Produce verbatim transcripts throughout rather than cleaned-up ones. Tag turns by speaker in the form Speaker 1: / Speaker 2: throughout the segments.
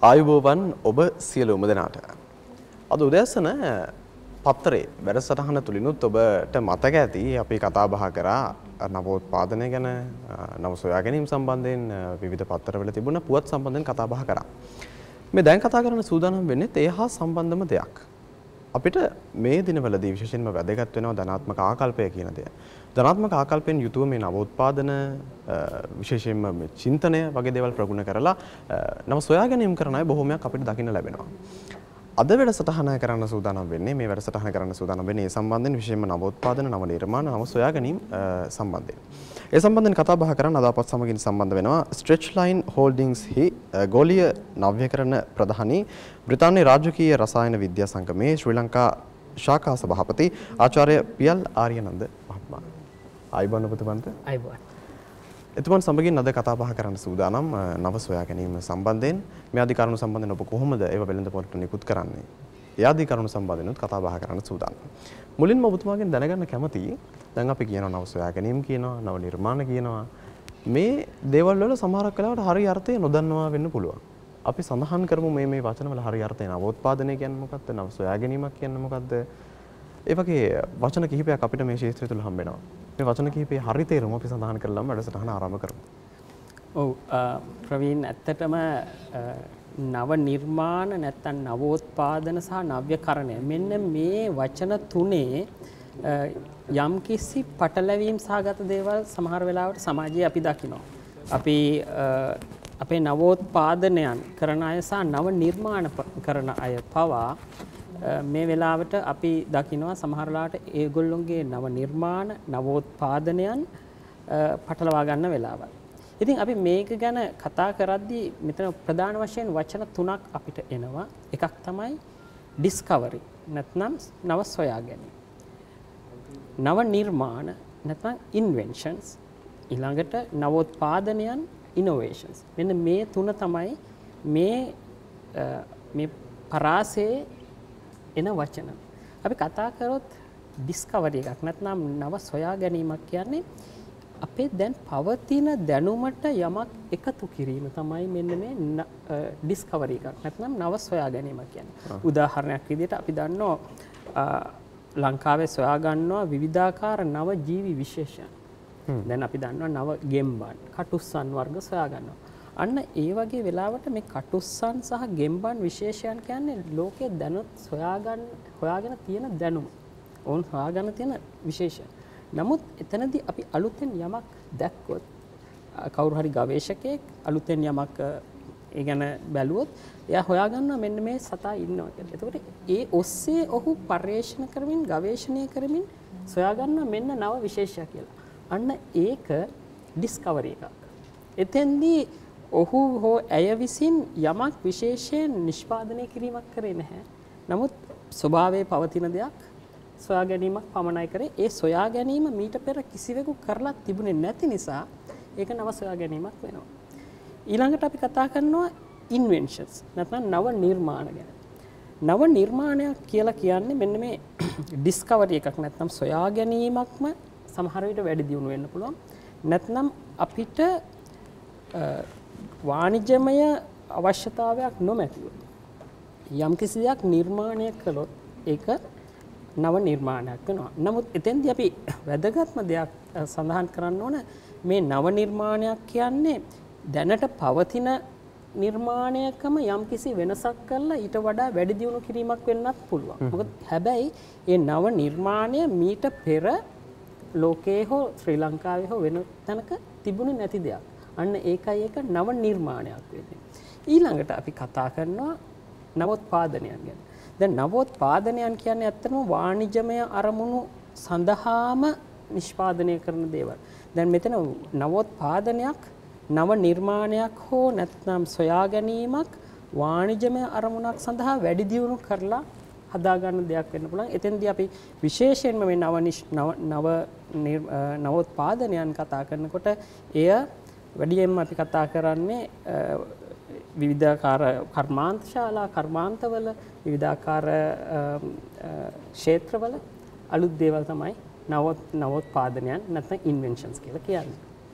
Speaker 1: ආයුබෝවන් ඔබ සියලුම දෙනාට. අද උදෑසන පත්තරේ වැඩසටහන තුලිනුත් ඔබට මතක ඇති අපි කතා බහ කරා නවෝත්පාදනය ගැන, නව සොයා ගැනීම සම්බන්ධයෙන් විවිධ පත්තරවල තිබුණ පුවත් සම්බන්ධයෙන් කතා බහ කරා. මේ දැන් කතා කරන සූදානම් වෙන්නේ ඒ හා සම්බන්ධම දෙයක්. අපිට මේ දිනවලදී විශේෂයෙන්ම වැදගත් වෙනවා ධනාත්මක ආකල්පය කියන දේ. ධනාත්මක ආකල්පයෙන් යුතුව මේ නවෝත්පාදන විශේෂයෙන්ම මේ චින්තනය වගේ දේවල් ප්‍රගුණ කරලා නව සොයා ගැනීම කරන අය බොහෝමයක් අපිට දකින්න ලැබෙනවා. අද වැඩසටහන කරන්න සූදානම් වෙන්නේ මේ වැඩසටහන කරන්න සූදානම් වෙන්නේ ඒ සම්බන්ධයෙන් විශේෂයෙන්ම නවෝත්පාදන, නව නිර්මාණ, නව සොයා ගැනීම සම්බන්ධයෙන්. ඒ සම්බන්ධයෙන් කතා බහ කරන්න අද අපත් සමගින් සම්බන්ධ වෙනවා ස්ට්‍රෙච්ලයින් හෝල්ඩින්ග්ස් හි ගෝලීය නව්‍යකරණ ප්‍රධානී බ්‍රිතාන්‍ය රාජකීය රසායන විද්‍යා සංගමේ ශ්‍රී ලංකා ශාඛා සභාපති ආචාර්ය පියල් ආර්යනන්ද මහත්මයා. ආයිබෝන් ඔබතුමන්ට.
Speaker 2: ආයිබෝන්.
Speaker 1: එතුමන් සමගින් අද කතා බහ කරන්න සූදානම් නව සොයා ගැනීම සම්බන්ධයෙන්. මේ ආදී කරුණු සම්බන්ධයෙන් ඔබ කොහොමද ඒව වෙළඳපොළට නිකුත් කරන්නේ? ඒ ආදී කරුණු සම්බන්ධයෙන් කතා බහ කරන්න සූදානම්. මුලින්ම ඔබතුමාගෙන් දැනගන්න කැමතියි. දැන් අපි කියනවා නව සොයා ගැනීම කියනවා, නව නිර්මාණ කියනවා. මේ දේවල් වල සමහරක් වෙලාවට හරි අර්ථය නොදන්නවා වෙන්න පුළුවන්. අපි සඳහන් කරමු මේ මේ වචන වල හරි අර්ථය. නවෝත්පාදනය කියන්නේ මොකක්ද? නව සොයා ගැනීමක් කියන්නේ මොකක්ද? ඒ වගේ වචන කිහිපයක් අපිට මේ ක්ෂේත්‍රය තුල හම්බ වෙනවා. මේ වචන කිහිපේ හරි තේරුම අපි සඳහන් කරලාම වැඩසටහන ආරම්භ කරමු.
Speaker 2: ඔව් ප්‍රවීන්, ඇත්තටම නව නිර්මාණ නැත්නම් නවෝත්පාදන සහ නව්‍යකරණය මෙන්න මේ වචන තුනේ යම්කිසි පටලැවීම් සහගත දේවල් සමහර වෙලාවට සමාජයේ අපි දකිනවා. අපි අපේ නවෝත්පාදනයන් කරන අය සහ නව නිර්මාණ කරන අය පවා මේ වෙලාවට අපි දකිනවා සමහර වෙලාවට ඒගොල්ලොන්ගේ නව නිර්මාණ නවෝත්පාදනයන් පටලවා ගන්න වෙලාවල්. ඉතින් අපි මේක ගැන කතා කරද්දී මෙතන ප්‍රධාන වශයෙන් වචන තුනක් අපිට එනවා. එකක් තමයි ඩිස්කවරි නැත්නම් නව සොයා ගැනීම. නව නිර්මාණ නැත්නම් ඉන්වෙන්ෂන්ස්, ඊළඟට නවෝත්පාදනයන් ඉනෝවේෂන්ස්. මෙන්න මේ තුන තමයි මේ මේ පරාසයේ එන වචන. අපි කතා කරොත් ඩිස්කවරි එකක් නැත්නම් නව සොයා ගැනීමක් කියන්නේ අපේ දැන් පවතින දැනුමට යමක් එකතු කිරීම තමයි මෙන්න මේ ඩිස්කවරි එකක් නැත්නම් නව සොයා ගැනීමක් කියන්නේ. උදාහරණයක් විදිහට අපි දන්නවා ලංකාවේ සොයා ගන්නවා විවිධාකාර නව ජීවි විශේෂයන්. දැන් අපි දන්නවා නව ගෙම්බන්, කටුස්සන් වර්ග සොයා ගන්නවා. අන්න ඒ වගේ වෙලාවට මේ කටුස්සන් සහ ගෙම්බන් විශේෂයන් කියන්නේ ලෝකයේ දැනුත් සොයාගන්න හොයාගෙන තියෙන දැනුම. ඕන් හොයාගෙන තියෙන විශේෂය. නමුත් එතනදී අපි අලුතෙන් යමක් දැක්කොත්, කවුරු හරි ගවේෂකයෙක් අලුතෙන් යමක් ඒ ගැන බැලුවොත් එයා හොයාගන්නවා මෙන්න මේ සතා ඉන්නවා කියලා. එතකොට ඒ ඔස්සේ ඔහු පර්යේෂණ කරමින් ගවේෂණය කරමින් සොයාගන්නවා මෙන්න නව විශේෂයක් කියලා. අන්න ඒක ඩිස්කවරි එකක්. එතෙන්දී ඔහු හෝ ඇය විසින් යමක් විශේෂයෙන් නිෂ්පාදනය කිරීමක් කරේ නැහැ. නමුත් ස්වභාවයේ පවතින දෙයක් සොයා ගැනීමක් පමණයි කරේ. ඒ සොයා ගැනීම මීට පෙර කිසිවෙකු කරලා තිබුණේ නැති නිසා ඒක නව සොයා ගැනීමක් වෙනවා. ඊළඟට අපි කතා කරනවා ඉන්වෙන්ෂන්ස් නැත්නම් නව නිර්මාණ ගැන. නව නිර්මාණයක් කියලා කියන්නේ මෙන්න මේ ඩිස්කවරි එකක් නැත්නම් සොයා ගැනීමක්ම සමහර විට වැඩි දියුණු වෙන්න පුළුවන්. නැත්නම් අපිට වාණිජමය අවශ්‍යතාවයක් නොමැතිව යම් කිසි දෙයක් නිර්මාණය කළොත් ඒක නව නිර්මාණයක් වෙනවා. නමුත් එතෙන්දී අපි වැදගත්ම දෙයක් සඳහන් කරන්න ඕන මේ නව නිර්මාණයක් කියන්නේ දැනට පවතින නිර්මාණයකම යම් කිසි වෙනසක් කරලා ඊට වඩා වැඩි දියුණු කිරීමක් වෙන්නත් පුළුවන්. මොකද හැබැයි මේ නව නිර්මාණය මීට පෙර ලෝකයේ හෝ ශ්‍රී ලංකාවේ හෝ වෙන තැනක තිබුණේ නැති දෙයක්. අන්න ඒකයි ඒක නව නිර්මාණයක් වෙන්නේ. ඊළඟට අපි කතා කරනවා නවෝත්පාදනයන් ගැන. දැන් නවෝත්පාදනයන් කියන්නේ ඇත්තටම වාණිජමය අරමුණු සඳහාම නිෂ්පාදනය කරන දේවල්. දැන් මෙතන නවෝත්පාදනයක් නව නිර්මාණයක් හෝ නැත්නම් සොයා ගැනීමක් වාණිජමය අරමුණක් සඳහා වැඩි දියුණු කරලා හදාගන්න දෙයක් වෙන්න පුළුවන්. එතෙන්දී අපි විශේෂයෙන්ම මේ නව නව නවෝත්පාදනයන් කතා කරනකොට එය වැඩියෙන්ම අපි කතා කරන්නේ විවිධාකාර කර්මාන්තශාලා කර්මාන්තවල විවිධාකාර ක්ෂේත්‍රවල අලුත් දේවල් තමයි නවෝත්පාදනයන් නැත්නම් ඉන්වෙන්ෂන්ස් කියලා කියන්නේ.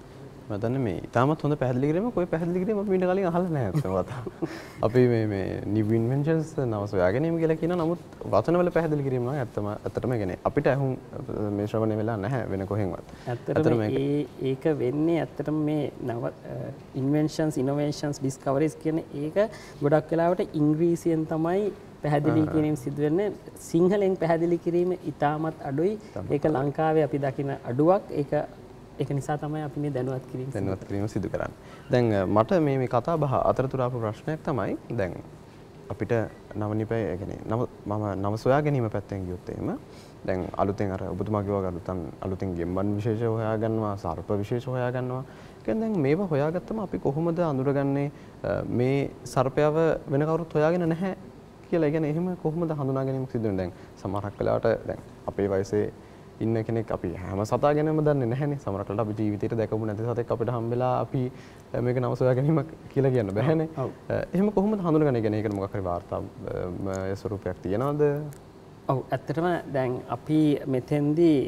Speaker 1: මම දන්නේ මේ ඉතාමත් හොඳ පැහැදිලි කිරීමක්. ඔය පැහැදිලි කිරීම අපි මීට කලින් අහලා නැහැ අතන වතා. අපි මේ මේ new inventions නව සොයා ගැනීම කියලා කියන නමුත් වචනවල පැහැදිලි කිරීම නම් ඇත්තම ඇත්තටම කියන්නේ අපිට අහුම් මේ ශ්‍රවණය වෙලා නැහැ වෙන කොහෙන්වත්.
Speaker 2: ඇත්තටම ඒ ඒක වෙන්නේ ඇත්තටම මේ නව inventions innovations discoveries කියන ඒක ගොඩක් වෙලාවට ඉංග්‍රීසියෙන් තමයි පැහැදිලි කිරීම සිදු වෙන්නේ. සිංහලෙන් පැහැදිලි කිරීම ඉතාමත් අඩුයි. ඒක ලංකාවේ අපි දකින අඩුවක්. ඒක ඒක නිසා තමයි අපි මේ දැනුවත් කිරීම
Speaker 1: දැනුවත් කිරීම සිදු කරන්නේ. දැන් මට මේ මේ කතා බහ අතරතුර ආපු ප්‍රශ්නයක් තමයි දැන් අපිට නව නිපය කියන්නේ නව මම නව සොයා ගැනීම පැත්තෙන් ගියොත් එහෙම දැන් අලුතෙන් අර ඔබතුමා කිව්වා අලුතෙන් අලුතෙන් ගෙම්බන් විශේෂ හොයා ගන්නවා සර්ප විශේෂ හොයා ගන්නවා. කියන්නේ දැන් මේවා හොයාගත්තම අපි කොහොමද අඳුරගන්නේ මේ සර්පයව වෙන කවුරුත් හොයාගෙන නැහැ කියලා. කියන්නේ එහෙම කොහොමද හඳුනා ගැනීම සිදු වෙන්නේ? දැන් සමහරක් වෙලාවට දැන් අපේ වයසේ ඉන්න කෙනෙක් අපි හැම සතා ගැනම දන්නේ නැහැනේ. සමහරක් වෙලාවට අපි ජීවිතේට දැකපු නැති සතෙක් අපිට හම්බෙලා අපි මේක නම සොයා ගැනීම කියලා කියන්න බෑනේ. එහෙම කොහොමද හඳුනගන්නේ? කියන්නේ ඒකට මොකක් හරි වාර්තා ස්වරූපයක් තියනවද?
Speaker 2: ඔව් ඇත්තටම දැන් අපි මෙතෙන්දී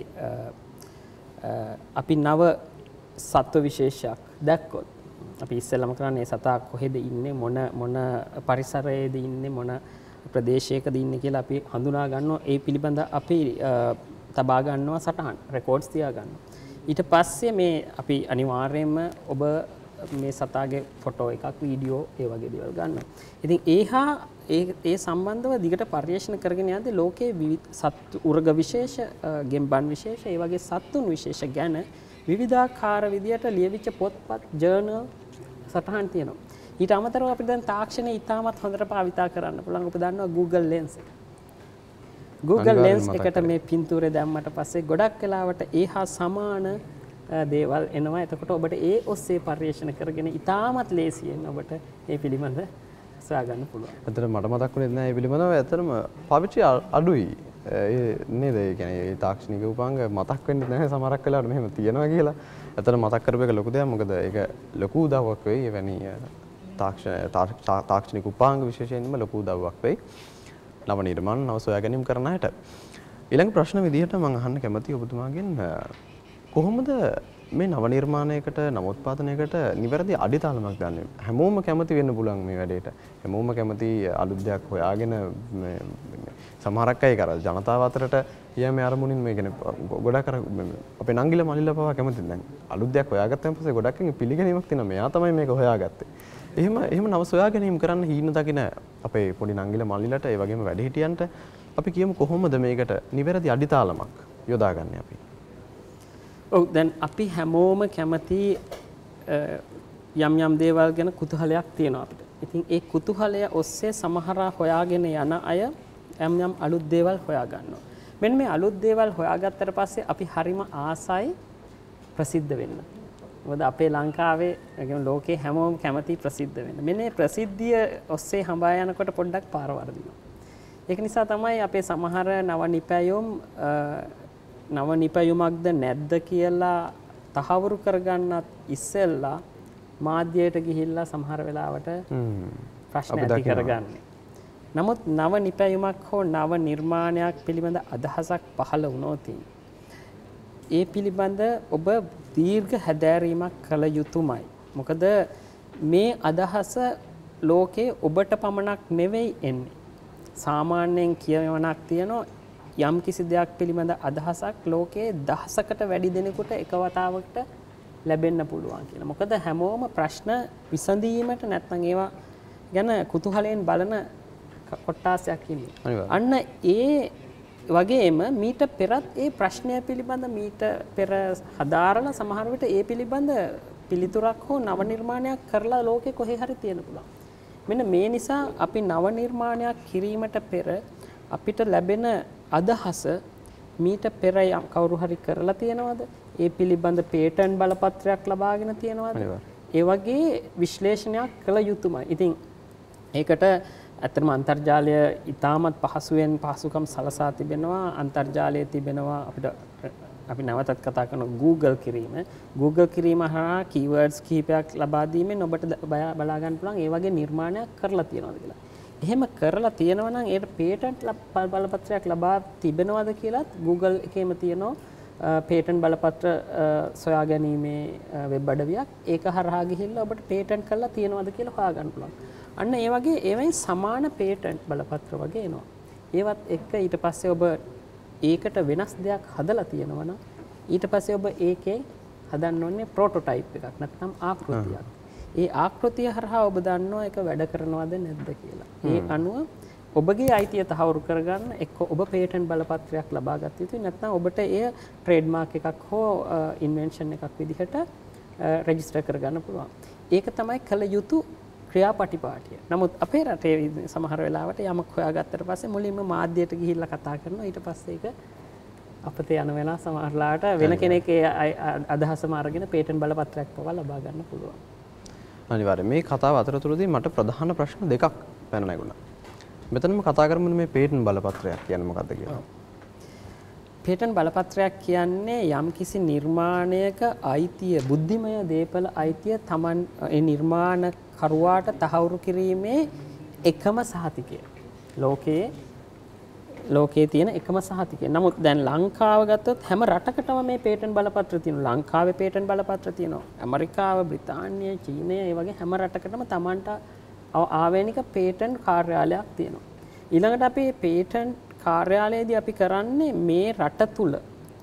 Speaker 2: අපි නව සත්ව විශේෂයක් දැක්කොත් අපි ඉස්සෙල්ලම කරන්නේ සතා කොහෙද ඉන්නේ මොන මොන පරිසරයේද ඉන්නේ මොන ප්‍රදේශයකද ඉන්නේ කියලා අපි හඳුනා ගන්නවා. ඒ පිළිබඳ අපි තබා ගන්නවා සටහන් රෙකෝඩ්ස් තියා ගන්නවා. ඊට පස්සේ මේ අපි අනිවාර්යයෙන්ම ඔබ මේ සතාගේ ෆොටෝ එකක් වීඩියෝ ඒ වගේ දේවල් ගන්නවා. ඉතින් ඒහා ඒ ඒ සම්බන්ධව දිගට පර්යේෂණ කරගෙන යද්දී ලෝකයේ විවිධ සත්තු උර්ග විශේෂ ගෙම්බන් විශේෂ ඒ වගේ සත්තුන් විශේෂ ගැන විවිධාකාර විදියට ලියවිච්ච පොත්පත් ජර්නල් සටහන් තියෙනවා. ඊට අමතරව අපිට දැන් තාක්ෂණය ඉතාමත් හොඳට භාවිතා කරන්න පුළුවන්. ඔබ දන්නවා Google Lens එක. Google Lens එකට මේ පින්තූරය දැම්මට පස්සේ ගොඩක් වෙලාවට ඒ හා සමාන දේවල් එනවා. එතකොට ඔබට ඒ ඔස්සේ පර්යේෂණ කරගෙන ඉතාමත් ලේසියෙන් ඔබට ඒ පිළිබඳ සොයා ගන්න පුළුවන්.
Speaker 1: ඇත්තට මට මතක් වුණේ නැහැ මේ පිළිබඳව. ඇත්තටම පාවිච්චි අඩුයි. ඒ නේද? ඒ කියන්නේ ඒ තාක්ෂණික උපාංග මතක් වෙන්නේ නැහැ සමහරක් වෙලාවට මෙහෙම තියෙනවා කියලා. ඇත්තට මතක් කරපු එක ලොකු දෙයක්. මොකද ඒක ලොකු උදව්වක් වෙයි. එවැනි තාක්ෂණ තාක්ෂණික උපාංග විශේෂයෙන්ම ලොකු උදව්වක් වෙයි. නව නිර්මාණ නව සොයා ගැනීම කරන අයට. ඊළඟ ප්‍රශ්න විදිහට මම අහන්න කැමතියි ඔබතුමාගෙන් කොහොමද මේ නව නිර්මාණයකට නව උත්පාදනයකට නිවැරදි අඩිතාලමක් ගන්න? හැමෝම කැමති වෙන්න පුළුවන් මේ වැඩේට. හැමෝම කැමති අලුත් දෙයක් හොයාගෙන සමහරක් අය කර ජනතාව අතරට යෑමේ අරමුණින් මේ කියන්නේ ගොඩක් අර අපේ නංගිලා මල්ලිලා පවා කැමති දැන් අලුත් දෙයක් හොයාගත්තන් පස්සේ ගොඩක් අය පිළිගැනීමක් තියෙනවා. මෙයා තමයි මේක හොයාගත්තේ. එහෙම එහෙම නව සොයා ගැනීම කරන්න හීන දකින අපේ පොඩි නංගිලා මල්ලිලට ඒ වගේම වැඩිහිටියන්ට අපි කියමු කොහොමද මේකට නිවැරදි අඩිතාලමක් යොදාගන්නේ අපි?
Speaker 2: ඔව් දැන් අපි හැමෝම කැමති යම් යම් දේවල් ගැන කුතුහලයක් තියෙනවා අපිට. ඉතින් ඒ කුතුහලය ඔස්සේ සමහරා හොයාගෙන යන අය යම් යම් අලුත් දේවල් හොයා ගන්නවා. මෙන්න මේ අලුත් දේවල් හොයාගත්තට පස්සේ අපි හරිම ආසයි ප්‍රසිද්ධ වෙන්න. මොකද අපේ ලංකාවේ يعني ලෝකේ හැමෝම කැමති ප්‍රසිද්ධ වෙන්න. මෙන්න මේ ප්‍රසිද්ධිය ඔස්සේ හඹා යනකොට පොඩ්ඩක් පාර වර්ධිනවා. ඒක නිසා තමයි අපේ සමහර නව නිපැයුම් නව නිපැයුමක්ද නැද්ද කියලා තහවුරු කරගන්නත් ඉස්සෙල්ලා මාධ්‍යයට ගිහිල්ලා සමහර වෙලාවට ප්‍රශ්න ඇති කරගන්නේ. නමුත් නව නිපැයුමක් හෝ නව නිර්මාණයක් පිළිබඳ අදහසක් පහළ වුණොත් ඒ පිළිබඳ ඔබ දීර්ඝ හැදෑරීමක් කළ යුතුමයි. මොකද මේ අදහස ලෝකේ ඔබට පමණක් නෙවෙයි එන්නේ. සාමාන්‍යයෙන් කියවනක් තියෙනවා යම් කිසි දෙයක් පිළිබඳ අදහසක් ලෝකයේ දහසකට වැඩි දෙනෙකුට එක වතාවකට ලැබෙන්න පුළුවන් කියලා. මොකද හැමෝම ප්‍රශ්න විසඳීමට නැත්නම් ඒවා ගැන කුතුහලයෙන් බලන කොට්ටාසයක් ඉන්නේ. අන්න ඒ වගේම මීට පෙරත් ඒ ප්‍රශ්නය පිළිබඳ මීට පෙර හදාරලා සමහර විට ඒ පිළිබඳ පිළිතුරක් හෝ නව නිර්මාණයක් කරලා ලෝකේ කොහේ හරි තියෙන්න පුළුවන්. මෙන්න මේ නිසා අපි නව නිර්මාණයක් කිරීමට පෙර අපිට ලැබෙන අදහස මීට පෙර යම් කවුරු හරි කරලා තියෙනවද? ඒ පිළිබඳ පේටන්ට් බලපත්‍රයක් ලබාගෙන තියෙනවද? ඒ වගේ විශ්ලේෂණයක් කළ යුතුමයි. ඉතින් ඒකට ඇත්තටම අන්තර්ජාලය ඉතාමත් පහසුවෙන් පහසුකම් සලසා තිබෙනවා. අන්තර්ජාලයේ තිබෙනවා අපිට අපි නැවතත් කතා කරන Google කිරීම. Google කිරීම හරහා keywords කිහිපයක් ලබා දීමෙන් ඔබට බලා ගන්න පුළුවන් ඒ වගේ නිර්මාණයක් කරලා තියෙනවද කියලා. එහෙම කරලා තියෙනවා නම් ඒකට පේටන්ට් බලපත්‍රයක් ලබා තිබෙනවද කියලාත් Google එකේම තියෙනවා පේටන්ට් බලපත්‍ර සොයා ගැනීමේ වෙබ් අඩවියක්. ඒක හරහා ගිහිල්ලා ඔබට පේටන්ට් කරලා තියෙනවද කියලා හොයාගන්න පුළුවන්. අන්න ඒ වගේ ඒවෙන් සමාන පේටන්ට් බලපත්‍ර වගේ එනවා. ඒවත් එක්ක ඊට පස්සේ ඔබ ඒකට වෙනස් දෙයක් හදලා තියෙනවා නම් ඊට පස්සේ ඔබ ඒකේ හදන්න ඕනේ ප්‍රොටෝටයිප් එකක් නැත්නම් ආකෘතියක්. ඒ ආකෘතිය හරහා ඔබ දන්නවා ඒක වැඩ කරනවද නැද්ද කියලා. ඒ අනුව ඔබගේ අයිතිය තහවුරු කරගන්න එක්ක ඔබ පේටන්ට් බලපත්‍රයක් ලබා ගත යුතුයි නැත්නම් ඔබට එය ට්‍රේඩ්මාර්ක් එකක් හෝ ඉන්වෙන්ෂන් එකක් විදිහට රෙජිස්ටර් කරගන්න පුළුවන්. ඒක තමයි කළ යුතු ක්‍රියාපටිපාටිය. නමුත් අපේ රටේ සමහර වෙලාවට යමක් හොයාගත්තට පස්සේ මුලින්ම මාධ්‍යයට ගිහිල්ලා කතා කරනවා ඊට පස්සේ ඒක අපතේ යන වෙලා සමහරලාට වෙන කෙනෙක් ඒ අදහසම අරගෙන පේටන්ට් බලපත්‍රයක් පවා ලබා ගන්න පුළුවන්.
Speaker 1: අනිවාර්යයෙන් මේ කතාව අතරතුරදී මට ප්‍රධාන ප්‍රශ්න දෙකක් පැන නැගුණා. මෙතනම කතා කරමු මේ පේටන්ට් බලපත්‍රයක් කියන්නේ මොකක්ද කියලා.
Speaker 2: පේටන්ට් බලපත්‍රයක් කියන්නේ යම්කිසි නිර්මාණයක අයිතිය බුද්ධිමය දේපල අයිතිය Taman ඒ නිර්මාණ කරුවාට තහවුරු කිරීමේ එකම සහතිකය. ලෝකයේ ලෝකයේ තියෙන එකම සහතිකය. නමුත් දැන් ලංකාව ගත්තොත් හැම රටකටම මේ පේටන්ට් බලපත්‍ර තියෙනවා. ලංකාවේ පේටන්ට් බලපත්‍ර තියෙනවා. ඇමරිකාව, බ්‍රිතාන්‍ය, චීනය ඒ වගේ හැම රටකටම Tamanට ආවේනික පේටන්ට් කාර්යාලයක් තියෙනවා. ඊළඟට අපි පේටන්ට් කාර්යාලයේදී අපි කරන්නේ මේ රට තුල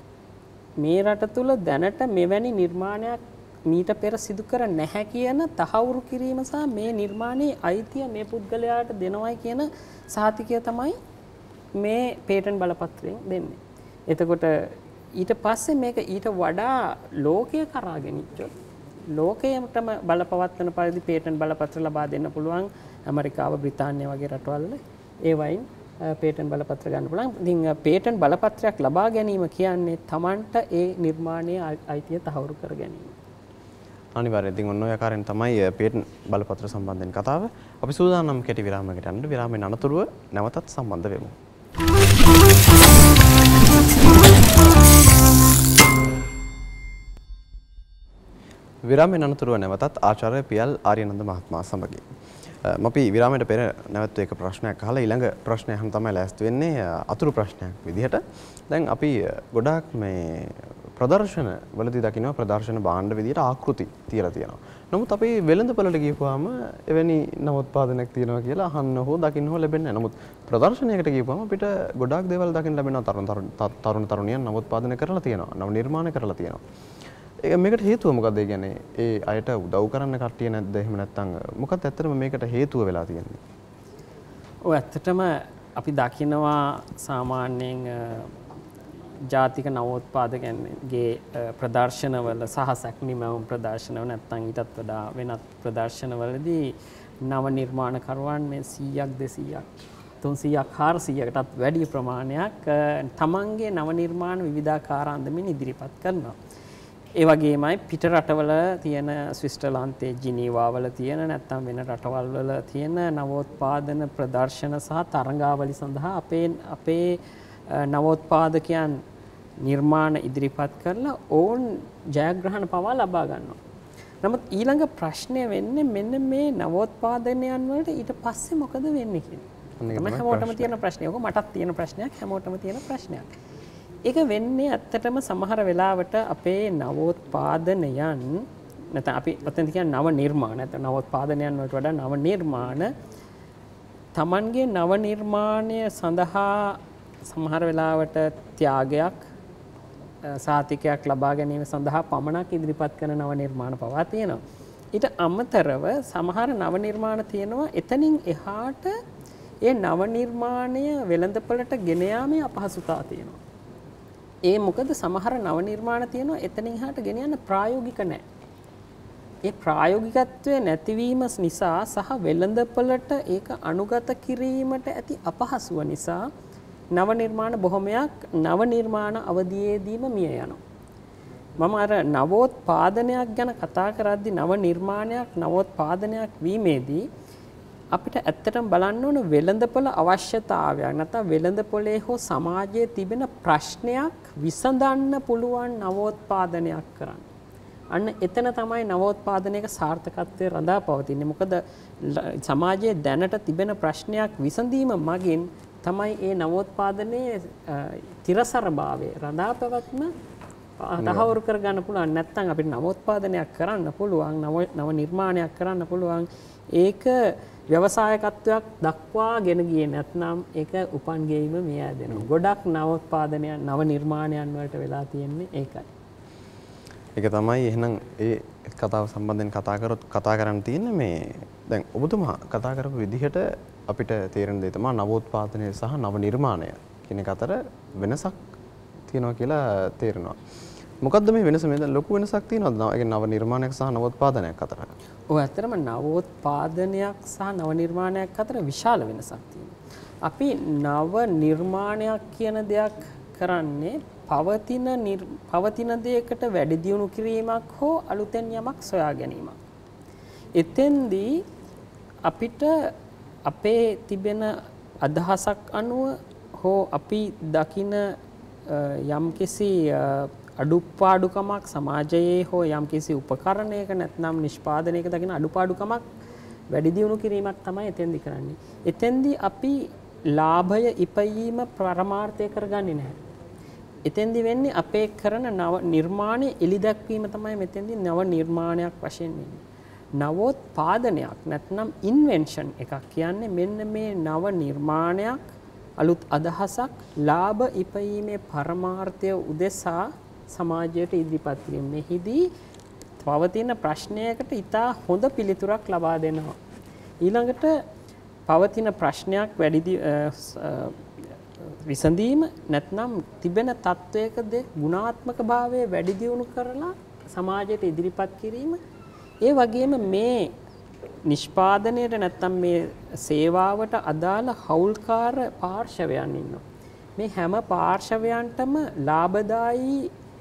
Speaker 2: මේ රට තුල දැනට මෙවැනි නිර්මාණයක් මීට පෙර සිදු කර නැහැ කියන තහවුරු කිරීම සහ මේ නිර්මාණයේ අයිතිය මේ පුද්ගලයාට දෙනවයි කියන සහතිකය තමයි මේ පේටන්ට් බලපත්‍රයෙන් දෙන්නේ. එතකොට ඊට පස්සේ මේක ඊට වඩා ලෝකයේ කරා ගෙනිච්චොත් ලෝකයටම බලපවත්වන පරිදි පේටන්ට් බලපත්‍ර ලබා දෙන්න පුළුවන් ඇමරිකාව, බ්‍රිතාන්‍ය වගේ රටවල් ඒ වයින් පේටන්ට් බලපත්‍ර ගන්න පුළුවන්. ඉතින් පේටන්ට් බලපත්‍රයක් ලබා ගැනීම කියන්නේ Tamanට ඒ නිර්මාණයේ අයිතිය තහවුරු කර ගැනීම.
Speaker 1: අනිවාර්යයෙන් ඉතින් ඔන්න ඔය ආකාරයෙන් තමයි පේටන්ට් බලපත්‍ර සම්බන්ධයෙන් කතාව. අපි සූදානම් කෙටි විරාමයකට යන්න. විරාමයෙන් අනතුරුව නැවතත් සම්බන්ධ වෙමු. විරාමයෙන් අනතුරුව නැවතත් ආචාර්ය පියල් ආර්යනන්ද මහත්මයා සමගින් අපි විරාමයට පෙර නැවත එක ප්‍රශ්නයක් අහලා ඊළඟ ප්‍රශ්නය අහන්න තමයි ලෑස්ති වෙන්නේ අතුරු ප්‍රශ්නයක් විදිහට. දැන් අපි ගොඩාක් මේ ප්‍රදර්ශන වලදී දකිනවා ප්‍රදර්ශන භාණ්ඩ විදිහට ආකෘති තියලා තියෙනවා. නමුත් අපි වෙළඳපොළට ගියපුවාම එවැනි නවෝත්පාදනයක් තියෙනවා කියලා අහන්න හෝ දකින්න හෝ ලැබෙන්නේ නැහැ. නමුත් ප්‍රදර්ශනයකට ගියපුවාම අපිට ගොඩාක් දේවල් දකින්න ලැබෙනවා. තරුණ තරුණ තරුණියන් නවෝත්පාදනය කරලා තියෙනවා. නව නිර්මාණ කරලා තියෙනවා. මේකට හේතුව මොකක්ද? ඒ කියන්නේ ඒ අයට උදව් කරන්න කට්ටිය නැද්ද? එහෙම නැත්නම් මොකක්ද ඇත්තටම මේකට හේතුව වෙලා තියෙන්නේ?
Speaker 2: ඔව් ඇත්තටම අපි දකිනවා සාමාන්‍යයෙන් ජාතික නවෝත්පාදකයන්ගේ ප්‍රදර්ශනවල සහ සැකනිමවුම් ප්‍රදර්ශනවල නැත්නම් ඊටත් වඩා වෙනත් ප්‍රදර්ශනවලදී නව නිර්මාණකරුවන් මේ සීයක් දෙසීයක් තුන්සීයක් හාරසීයකටත් වැඩි ප්‍රමාණයක් තමන්ගේ නව නිර්මාණ විවිධාකාර අන්දමින් ඉදිරිපත් කරනවා. ඒ වගේමයි පිට රටවල තියෙන ස්විස්ටර්ලන්තයේ ජිනීවාවල තියෙන නැත්නම් වෙන රටවල් වල තියෙන නවෝත්පාදන ප්‍රදර්ශන සහ තරඟාවලි සඳහා අපේ අපේ නවෝත්පාදකයන් නිර්මාණ ඉදිරිපත් කරලා ඕන් ජයග්‍රහණ පවා ලබා ගන්නවා. නමුත් ඊළඟ ප්‍රශ්නය වෙන්නේ මෙන්න මේ නවෝත්පාදනයන් වලට ඊට පස්සේ මොකද වෙන්නේ කියන එක. හැමෝටම තියෙන ප්‍රශ්නයක්. ඔක මටත් තියෙන ප්‍රශ්නයක්, හැමෝටම තියෙන ප්‍රශ්නයක්. ඒක වෙන්නේ ඇත්තටම සමහර වෙලාවට අපේ නවෝත්පාදනයන් නැත්නම් අපි ඔතෙන් කියන නව නිර්මාණ නැත්නම් නවෝත්පාදනයන් වලට වඩා නව නිර්මාණ Tamanගේ නව නිර්මාණය සඳහා සමහර වෙලාවට ත්‍යාගයක් සාතිකයක් ලබා ගැනීම සඳහා පමණක් ඉදිරිපත් කරන නව නිර්මාණ පවා තියෙනවා. ඊට අමතරව සමහර නව නිර්මාණ තියෙනවා එතනින් එහාට ඒ නව නිර්මාණය වෙළඳපොළට ගෙන යාමේ අපහසුතාව තියෙනවා. ඒ මොකද සමහර නව නිර්මාණ තියෙනවා එතනින් එහාට ගෙන යන්න ප්‍රායෝගික නැහැ. ඒ ප්‍රායෝගිකත්වය නැතිවීම නිසා සහ වෙළඳපොළට ඒක අනුගත කිරීමට ඇති අපහසුව නිසා නව නිර්මාණ බොහොමයක් නව නිර්මාණ අවධියේදීම මිය යනවා. මම අර නවෝත්පාදනයක් ගැන කතා කරද්දී නව නිර්මාණයක් නවෝත්පාදනයක් වීමේදී අපිට ඇත්තටම බලන්න ඕන වෙළඳපොළ අවශ්‍යතාවයක් නැත්නම් වෙළඳපොළේ හෝ සමාජයේ තිබෙන ප්‍රශ්නයක් විසඳන්න පුළුවන් නවෝත්පාදනයක් කරන්න. අන්න එතන තමයි නවෝත්පාදනයක සාර්ථකත්වය රඳා පවතින්නේ. මොකද සමාජයේ දැනට තිබෙන ප්‍රශ්නයක් විසඳීම මගින් තමයි ඒ නවෝත්පාදනයේ තිරසරභාවය රඳා පැවැත්ම තහවුරු කරගන්න පුළුවන්. නැත්නම් අපිට නවෝත්පාදනයක් කරන්න පුළුවන්, නව නව නිර්මාණයක් කරන්න පුළුවන්. ඒක ව්‍යවසායකත්වයක් දක්වා ගෙන ගියේ නැත්නම් ඒක උපන් ගෙයිම මේ ඇදෙනවා. ගොඩක් නවෝත්පාදනයන් නව නිර්මාණයන් වලට වෙලා තියෙන්නේ ඒකයි.
Speaker 1: ඒක තමයි එහෙනම් ඒ කතාව සම්බන්ධයෙන් කතා කරොත් කතා කරන්න තියෙන්නේ මේ දැන් ඔබතුමා කතා කරපු විදිහට අපිට තේරෙන දේ තමයි නවෝත්පාදනය සහ නව නිර්මාණය කියන එක අතර වෙනසක් තියෙනවා කියලා තේරෙනවා. මොකද්ද මේ වෙනස? මේ දැන් ලොකු වෙනසක් තියෙනවද? ඒ කියන්නේ නව නිර්මාණයක් සහ නවෝත්පාදනයක් අතර?
Speaker 2: ඔව් ඇත්තටම නවෝත්පාදනයක් සහ නව නිර්මාණයක් අතර විශාල වෙනසක් තියෙනවා. අපි නව නිර්මාණයක් කියන දෙයක් කරන්නේ පවතින පවතින දෙයකට වැඩි දියුණු කිරීමක් හෝ අලුතෙන් යමක් සොයා ගැනීමක්. එතෙන්දී අපිට අපේ තිබෙන අදහසක් අනුව හෝ අපි දකින යම්කිසි අඩුපාඩුකමක් සමාජයේ හෝ යම්කිසි උපකරණයක නැත්නම් නිෂ්පාදනයක දකින අඩුපාඩුකමක් වැඩි දියුණු කිරීමක් තමයි එතෙන්දී කරන්නේ. එතෙන්දී අපි ලාභය ඉපයීම පරමාර්ථය කරගන්නේ නැහැ. එතෙන්දී වෙන්නේ අපේ කරන නව නිර්මාණය එලි දැක්වීම තමයි මෙතෙන්දී නව නිර්මාණයක් වශයෙන් වෙන්නේ. නවෝත්පාදනයක් නැත්නම් ඉන්වෙන්ෂන් එකක් කියන්නේ මෙන්න මේ නව නිර්මාණයක් අලුත් අදහසක් ලාභ ඉපයීමේ පරමාර්ථය උදෙසා සමාජයට ඉදිරිපත් කිරීම. මෙහිදී පවතින ප්‍රශ්නයකට ඉතා හොඳ පිළිතුරක් ලබා දෙනවා. ඊළඟට පවතින ප්‍රශ්නයක් වැඩි විසඳීම නැත්නම් තිබෙන තත්වයකද ගුණාත්මක භාවය වැඩි දියුණු කරලා සමාජයට ඉදිරිපත් කිරීම. ඒ වගේම මේ නිෂ්පාදනයට නැත්නම් මේ සේවාවට අදාළ හවුල්කාර පාර්ශවයන් ඉන්නවා. මේ හැම පාර්ශවයන්ටම ලාභදායී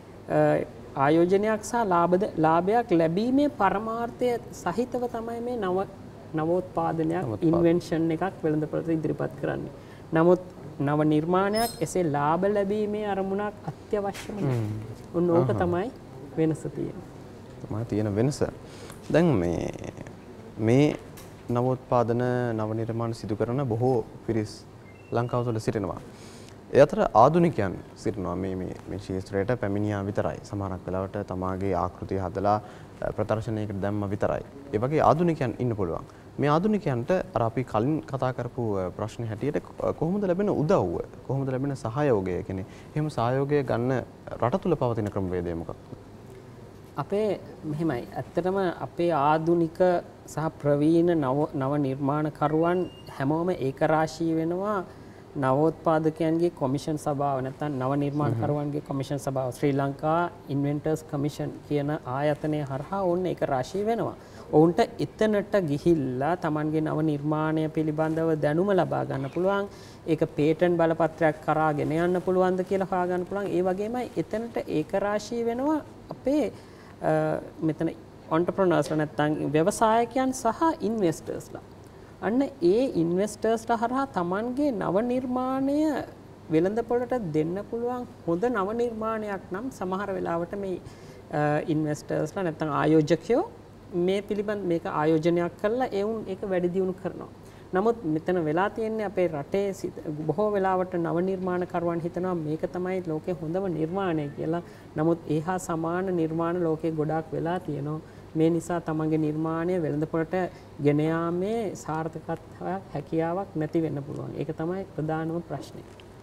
Speaker 2: ආයෝජනයක් සහ ලාභයක් ලැබීමේ පරමාර්ථය සහිතව තමයි මේ නව නවෝත්පාදනයක් ඉන්වෙන්ෂන් එකක් වෙළඳපොළට ඉදිරිපත් කරන්නේ. නමුත් නව නිර්මාණයක් එසේ ලාභ ලැබීමේ අරමුණක් අත්‍යවශ්‍යම නැහැ. උන් ඕක තමයි වෙනස තියෙන්නේ.
Speaker 1: තමයි තියෙන වෙනස. දැන් මේ මේ නවෝත්පාදන නව නිර්මාණ සිදු කරන බොහෝ පිරිස් ලංකාව තුළ සිටිනවා. ඒ අතර ආධුනිකයන් සිටිනවා. මේ මේ මේ ශාස්ත්‍රයට පැමිණියා විතරයි. සමහරක් වෙලාවට තමාගේ ආකෘතිය හදලා ප්‍රදර්ශනයකට දැම්ම විතරයි. ඒ වගේ ආධුනිකයන් ඉන්න පුළුවන්. මේ ආධුනිකයන්ට අර අපි කලින් කතා කරපු ප්‍රශ්නේ හැටියට කොහොමද ලැබෙන උදව්ව? කොහොමද ලැබෙන සහයෝගය? කියන්නේ එහෙම සහයෝගය ගන්න රට තුල පවතින ක්‍රමවේදය මොකක්ද?
Speaker 2: අපේ මෙහෙමයි. ඇත්තටම අපේ ආධුනික සහ ප්‍රවීණ නව නව නිර්මාණකරුවන් හැමෝම ඒකරාශී වෙනවා නවෝත්පාදකයන්ගේ කොමිෂන් සභාව නැත්නම් නව නිර්මාණකරුවන්ගේ කොමිෂන් සභාව ශ්‍රී ලංකා ඉන්වෙන්ටර්ස් කමිෂන් කියන ආයතනය හරහා ඔවුන් ඒකරාශී වෙනවා. ඔවුන්ට එතනට ගිහිල්ලා Tamanගේ නව නිර්මාණය පිළිබඳව දැනුම ලබා ගන්න පුළුවන්. ඒක පේටන්ට් බලපත්‍රයක් කරා ගෙන යන්න පුළුවන්ද කියලා හොයා ගන්න පුළුවන්. ඒ වගේමයි එතනට ඒකරාශී වෙනවා අපේ මෙතන entrepreneursලා නැත්නම් ව්‍යවසායකයන් සහ ඉන්වෙස්ටර්ස්ලා. අන්න ඒ ඉන්වෙස්ටර්ස්ලා හරහා Tamanගේ නව නිර්මාණය වෙළඳපොළට දෙන්න පුළුවන් හොඳ නව නිර්මාණයක් නම් සමහර වෙලාවට මේ ඉන්වෙස්ටර්ස්ලා නැත්නම් ආයෝජකයෝ මේ පිළිබඳ මේක ආයෝජනයක් කරලා එවුන් ඒක වැඩි දියුණු කරනවා. නමුත් මෙතන වෙලා තියෙන්නේ අපේ රටේ බොහෝ වෙලාවට නව නිර්මාණකරුවන් හිතනවා මේක තමයි ලෝකේ හොඳම නිර්මාණය කියලා. නමුත් ඒහා සමාන නිර්මාණ ලෝකේ ගොඩාක් වෙලා තියෙනවා. මේ නිසා තමන්ගේ නිර්මාණය වෙළඳපොළට ගෙන යාමේ සාර්ථකත්වයක් හැකියාවක් නැති වෙන්න පුළුවන්. ඒක තමයි ප්‍රධානම ප්‍රශ්නේ.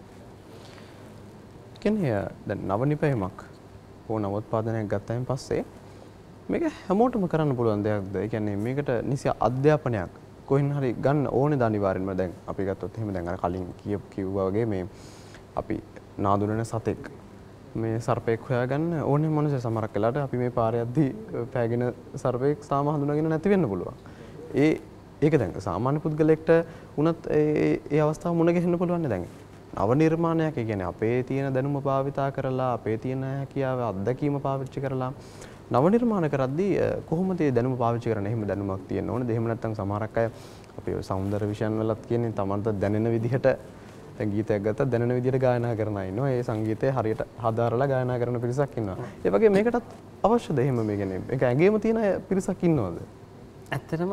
Speaker 1: කියන්නේ දැන් නව නිපැයුමක් හෝ නවෝත්පාදනයක් ගත්තයින් පස්සේ මේක හැමෝටම කරන්න පුළුවන් දෙයක්ද? ඒ කියන්නේ මේකට නිසි අධ්‍යාපනයක් කොහෙන් හරි ගන්න ඕනේද අනිවාර්යෙන්ම? දැන් අපි ගත්තොත් එහෙම දැන් අර කලින් කියපු කිව්වා වගේ මේ අපි නාදුනන සතෙක් මේ සර්පෙක් හොයාගන්න ඕනේ මොනසේ සමහරක් වෙලාවට අපි මේ පාරේ යද්දි පෑගෙන සර්පෙක් සාම හඳුනාගෙන නැති වෙන්න පුළුවන්. ඒ ඒක දැන් සාමාන්‍ය පුද්ගලයෙක්ට වුණත් ඒ ඒ අවස්ථාව මුණ ගැහෙන්න පුළුවන් දැන්. නව නිර්මාණයක් කියන්නේ අපේ තියෙන දැනුම භාවිතා කරලා අපේ තියෙන හැකියාව අත්දැකීම පාවිච්චි කරලා නව නිර්මාණ කරද්දී කොහොමද මේ දැනුම පාවිච්චි කරන්නේ? එහෙම දැනුමක් තියෙන්න ඕනේද? එහෙම නැත්නම් සමහරක් අය අපේ සෞන්දර්ය විෂයන් වලත් කියන්නේ තමන්ට දැනෙන විදිහට දැන් ගීතයක් ගත්තා දැනෙන විදිහට ගායනා කරන අය ඉන්නවා. ඒ සංගීතය හරියට හදාරලා ගායනා කරන පිරිසක් ඉන්නවා. ඒ වගේ මේකටත් අවශ්‍යද එහෙම මේ කියන්නේ? ඒක ඇඟේම තියෙන පිරිසක් ඉන්නවද?
Speaker 2: ඇත්තටම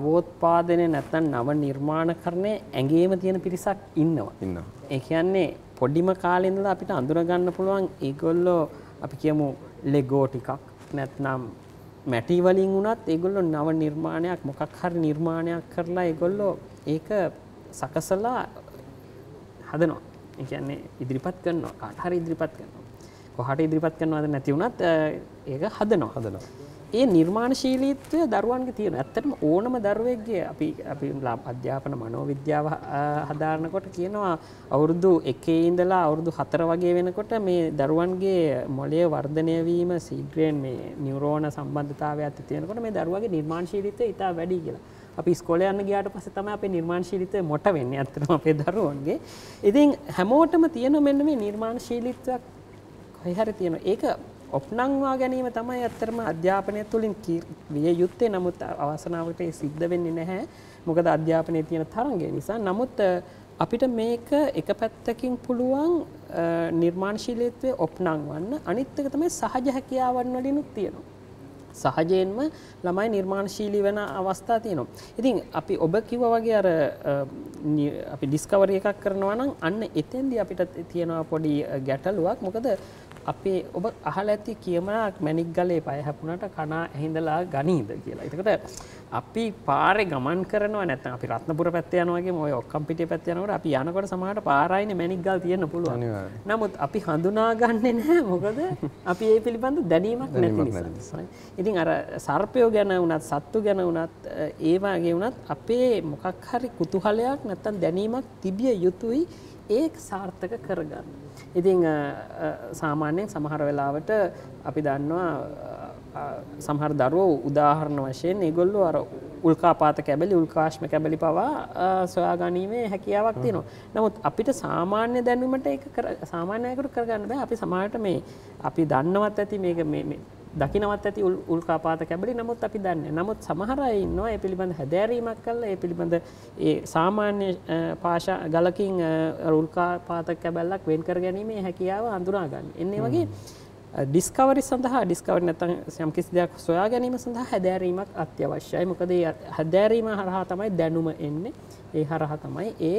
Speaker 2: නවෝත්පාදනය නැත්නම් නව නිර්මාණකරණය ඇඟේම තියෙන පිරිසක් ඉන්නවා.
Speaker 1: ඉන්නවා.
Speaker 2: ඒ කියන්නේ පොඩිම කාලේ ඉඳලා අපිට අඳුර ගන්න පුළුවන් ඒගොල්ලෝ අපි කියමු ලෙගෝ ටිකක් නැත්නම් මැටි වලින් උනත් ඒගොල්ලෝ නව නිර්මාණයක් මොකක් හරි නිර්මාණයක් කරලා ඒගොල්ලෝ ඒක සකසලා හදනවා. ඒ කියන්නේ ඉදිරිපත් කරනවා. කාට හරි ඉදිරිපත් කරනවා. කොහාට ඉදිරිපත් කරනවද නැති වුණත් ඒක හදනවා.
Speaker 1: හදනවා.
Speaker 2: ඒ නිර්මාණශීලීත්වය දරුවන්ගේ තියෙන. ඇත්තටම ඕනම දරුවෙක්ගේ අපි අපි අධ්‍යාපන මනෝවිද්‍යාව හදාරනකොට කියනවා අවුරුදු එකේ ඉඳලා අවුරුදු හතර වගේ වෙනකොට මේ දරුවන්ගේ මොළයේ වර්ධනය වීම සීග්‍රේන් මේ නියුරෝන සම්බන්ධතාවය ඇති තියෙනකොට මේ දරුවගේ නිර්මාණශීලීත්වය ඉතා වැඩි කියලා. අපි ඉස්කෝලේ යන්න ගියාට පස්සේ තමයි අපේ නිර්මාණශීලීත්වය මොට වෙන්නේ. ඇත්තටම අපේ දරුවන්ගේ. ඉතින් හැමෝටම තියෙන මෙන්න මේ නිර්මාණශීලීත්වයක් කොහේ හරි තියෙනවා. ඒක ඔප්නංවා ගැනීම තමයි ඇත්තටම අධ්‍යාපනය තුළින් විය යුත්තේ. නමුත් අවසනාවට ඒ සිද්ධ වෙන්නේ නැහැ. මොකද අධ්‍යාපනයේ තියෙන තරංගය නිසා. නමුත් අපිට මේක එක පැත්තකින් පුළුවන් නිර්මාණශීලීත්වය ඔප්නංවන්න. අනිත් එක තමයි සහජ හැකියාවන් වලිනුත් තියෙනවා. සහජයෙන්ම ළමයි නිර්මාණශීලී වෙන අවස්ථා තියෙනවා. ඉතින් අපි ඔබ කිව්වා වගේ අර අපි ඩිස්කවරි එකක් කරනවා නම් අන්න එතෙන්දී අපිට තියෙනවා පොඩි ගැටලුවක්. මොකද අපේ ඔබ අහලා ඇති කියමනක් මැණික් ගලේ පය හැපුණාට කනා ඇහිඳලා ගනීද කියලා. එතකොට අපි පාරේ ගමන් කරනවා නැත්නම් අපි රත්නපුර පැත්තේ යනවා වගේම ඔය ඔක්කම් පිටිය පැත්තේ යනකොට අපි යනකොට සමහරට පාරයිනේ මැණික් ගල් තියෙන්න පුළුවන්. නමුත් අපි හඳුනා ගන්නෙ නැහැ. මොකද අපි ඒ පිළිබඳ දැනීමක් නැති නිසා. ඉතින් අර සර්පයෝ ගැන වුණත් සත්තු ගැන වුණත් ඒ වගේ වුණත් අපේ මොකක් හරි කුතුහලයක් නැත්නම් දැනීමක් තිබිය යුතුයි ඒක සාර්ථක කරගන්න. ඉතින් සාමාන්‍යයෙන් සමහර වෙලාවට අපි දන්නවා සමහර දරුවෝ උදාහරණ වශයෙන් ඒගොල්ලෝ අර උල්කාපාත කැබලි උල්කාශ්ම කැබලි පවා සොයා ගැනීමේ හැකියාවක් තියෙනවා. නමුත් අපිට සාමාන්‍ය දැනුමට ඒක සාමාන්‍යයෙකුට කරගන්න බෑ. අපි සමහරට මේ අපි දන්නවත් ඇති මේක මේ දකින්නවත් ඇති උල්කාපාත කැබලි. නමුත් අපි දන්නේ. නමුත් සමහර අය ඉන්නවා ඒ පිළිබඳ හැදෑරීමක් කළා ඒ පිළිබඳ ඒ සාමාන්‍ය පාෂා ගලකින් උල්කාපාත කැබල්ලක් වෙන් කර ගැනීමේ හැකියාව හඳුනා ගන්න. එන්නේ වගේ ඩිස්කවරි සඳහා ඩිස්කවරි නැත්නම් යම් කිසි දෙයක් සොයා ගැනීම සඳහා හැදෑරීමක් අත්‍යවශ්‍යයි. මොකද ඒ හැදෑරීම හරහා තමයි දැනුම එන්නේ. ඒ හරහා තමයි ඒ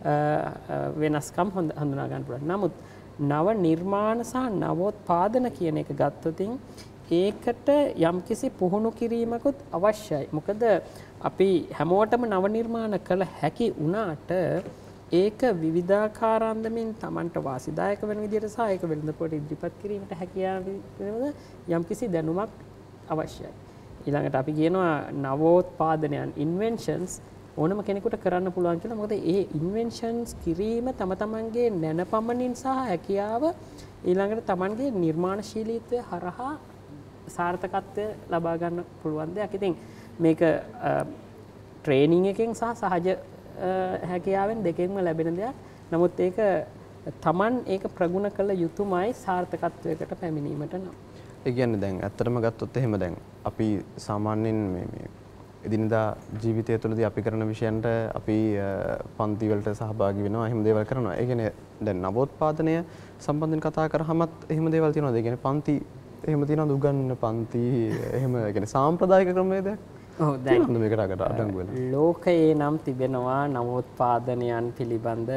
Speaker 2: වෙනස්කම් හඳුනා ගන්න පුළුවන්. නමුත් නව නිර්මාණ සහ නවෝත්පාදන කියන එක ගත්තොතින් ඒකට යම්කිසි පුහුණු කිරීමකුත් අවශ්‍යයි. මොකද අපි හැමෝටම නව නිර්මාණ කළ හැකි වුණාට ඒක විවිධාකාර අන්දමින් Tamanට වාසිදායක වෙන විදිහට සහ ඒක වෙළඳපොළට ඉදිරිපත් කිරීමට හැකියාව වෙනවද යම්කිසි දැනුමක් අවශ්‍යයි. ඊළඟට අපි කියනවා නවෝත්පාදනයන් ඉන්වෙන්ෂන්ස් ඕනම කෙනෙකුට කරන්න පුළුවන් කියලා. මොකද ඒ ඉන්වෙන්ෂන්ස් කිරීම තම තමන්ගේ නැනපමණින් සහ හැකියාව ඊළඟට තමන්ගේ නිර්මාණශීලීත්වය හරහා සාර්ථකත්වය ලබා ගන්න පුළුවන් දෙයක්. ඉතින් මේක ට්‍රේනින් එකෙන් සහ සහජ හැකියාවෙන් දෙකෙන්ම ලැබෙන දෙයක්. නමුත් ඒක තමන් ඒක ප්‍රගුණ කළ යුතුමයි සාර්ථකත්වයකට පැමිණීමට නම්.
Speaker 1: ඒ කියන්නේ දැන් ඇත්තටම ගත්තොත් එහෙම දැන් අපි සාමාන්‍යයෙන් මේ මේ එදිනදා ජීවිතය තුළදී අපි කරන විෂයන්ට අපි පන්ති වලට සහභාගී වෙනවා එහෙම දේවල් කරනවා. ඒ කියන්නේ දැන් නවෝත්පාදනය සම්බන්ධයෙන් කතා කරාමත් එහෙම දේවල් තියෙනවද? ඒ කියන්නේ පන්ති එහෙම තියෙනවද උගන්වන පන්ති එහෙම ඒ කියන්නේ සාම්ප්‍රදායික ක්‍රමවේදයක්?
Speaker 2: ඔව් දැන්
Speaker 1: මේකට අකට අඩංගු වෙනවා.
Speaker 2: ලෝකයේ නම් තිබෙනවා නවෝත්පාදනයන් පිළිබඳ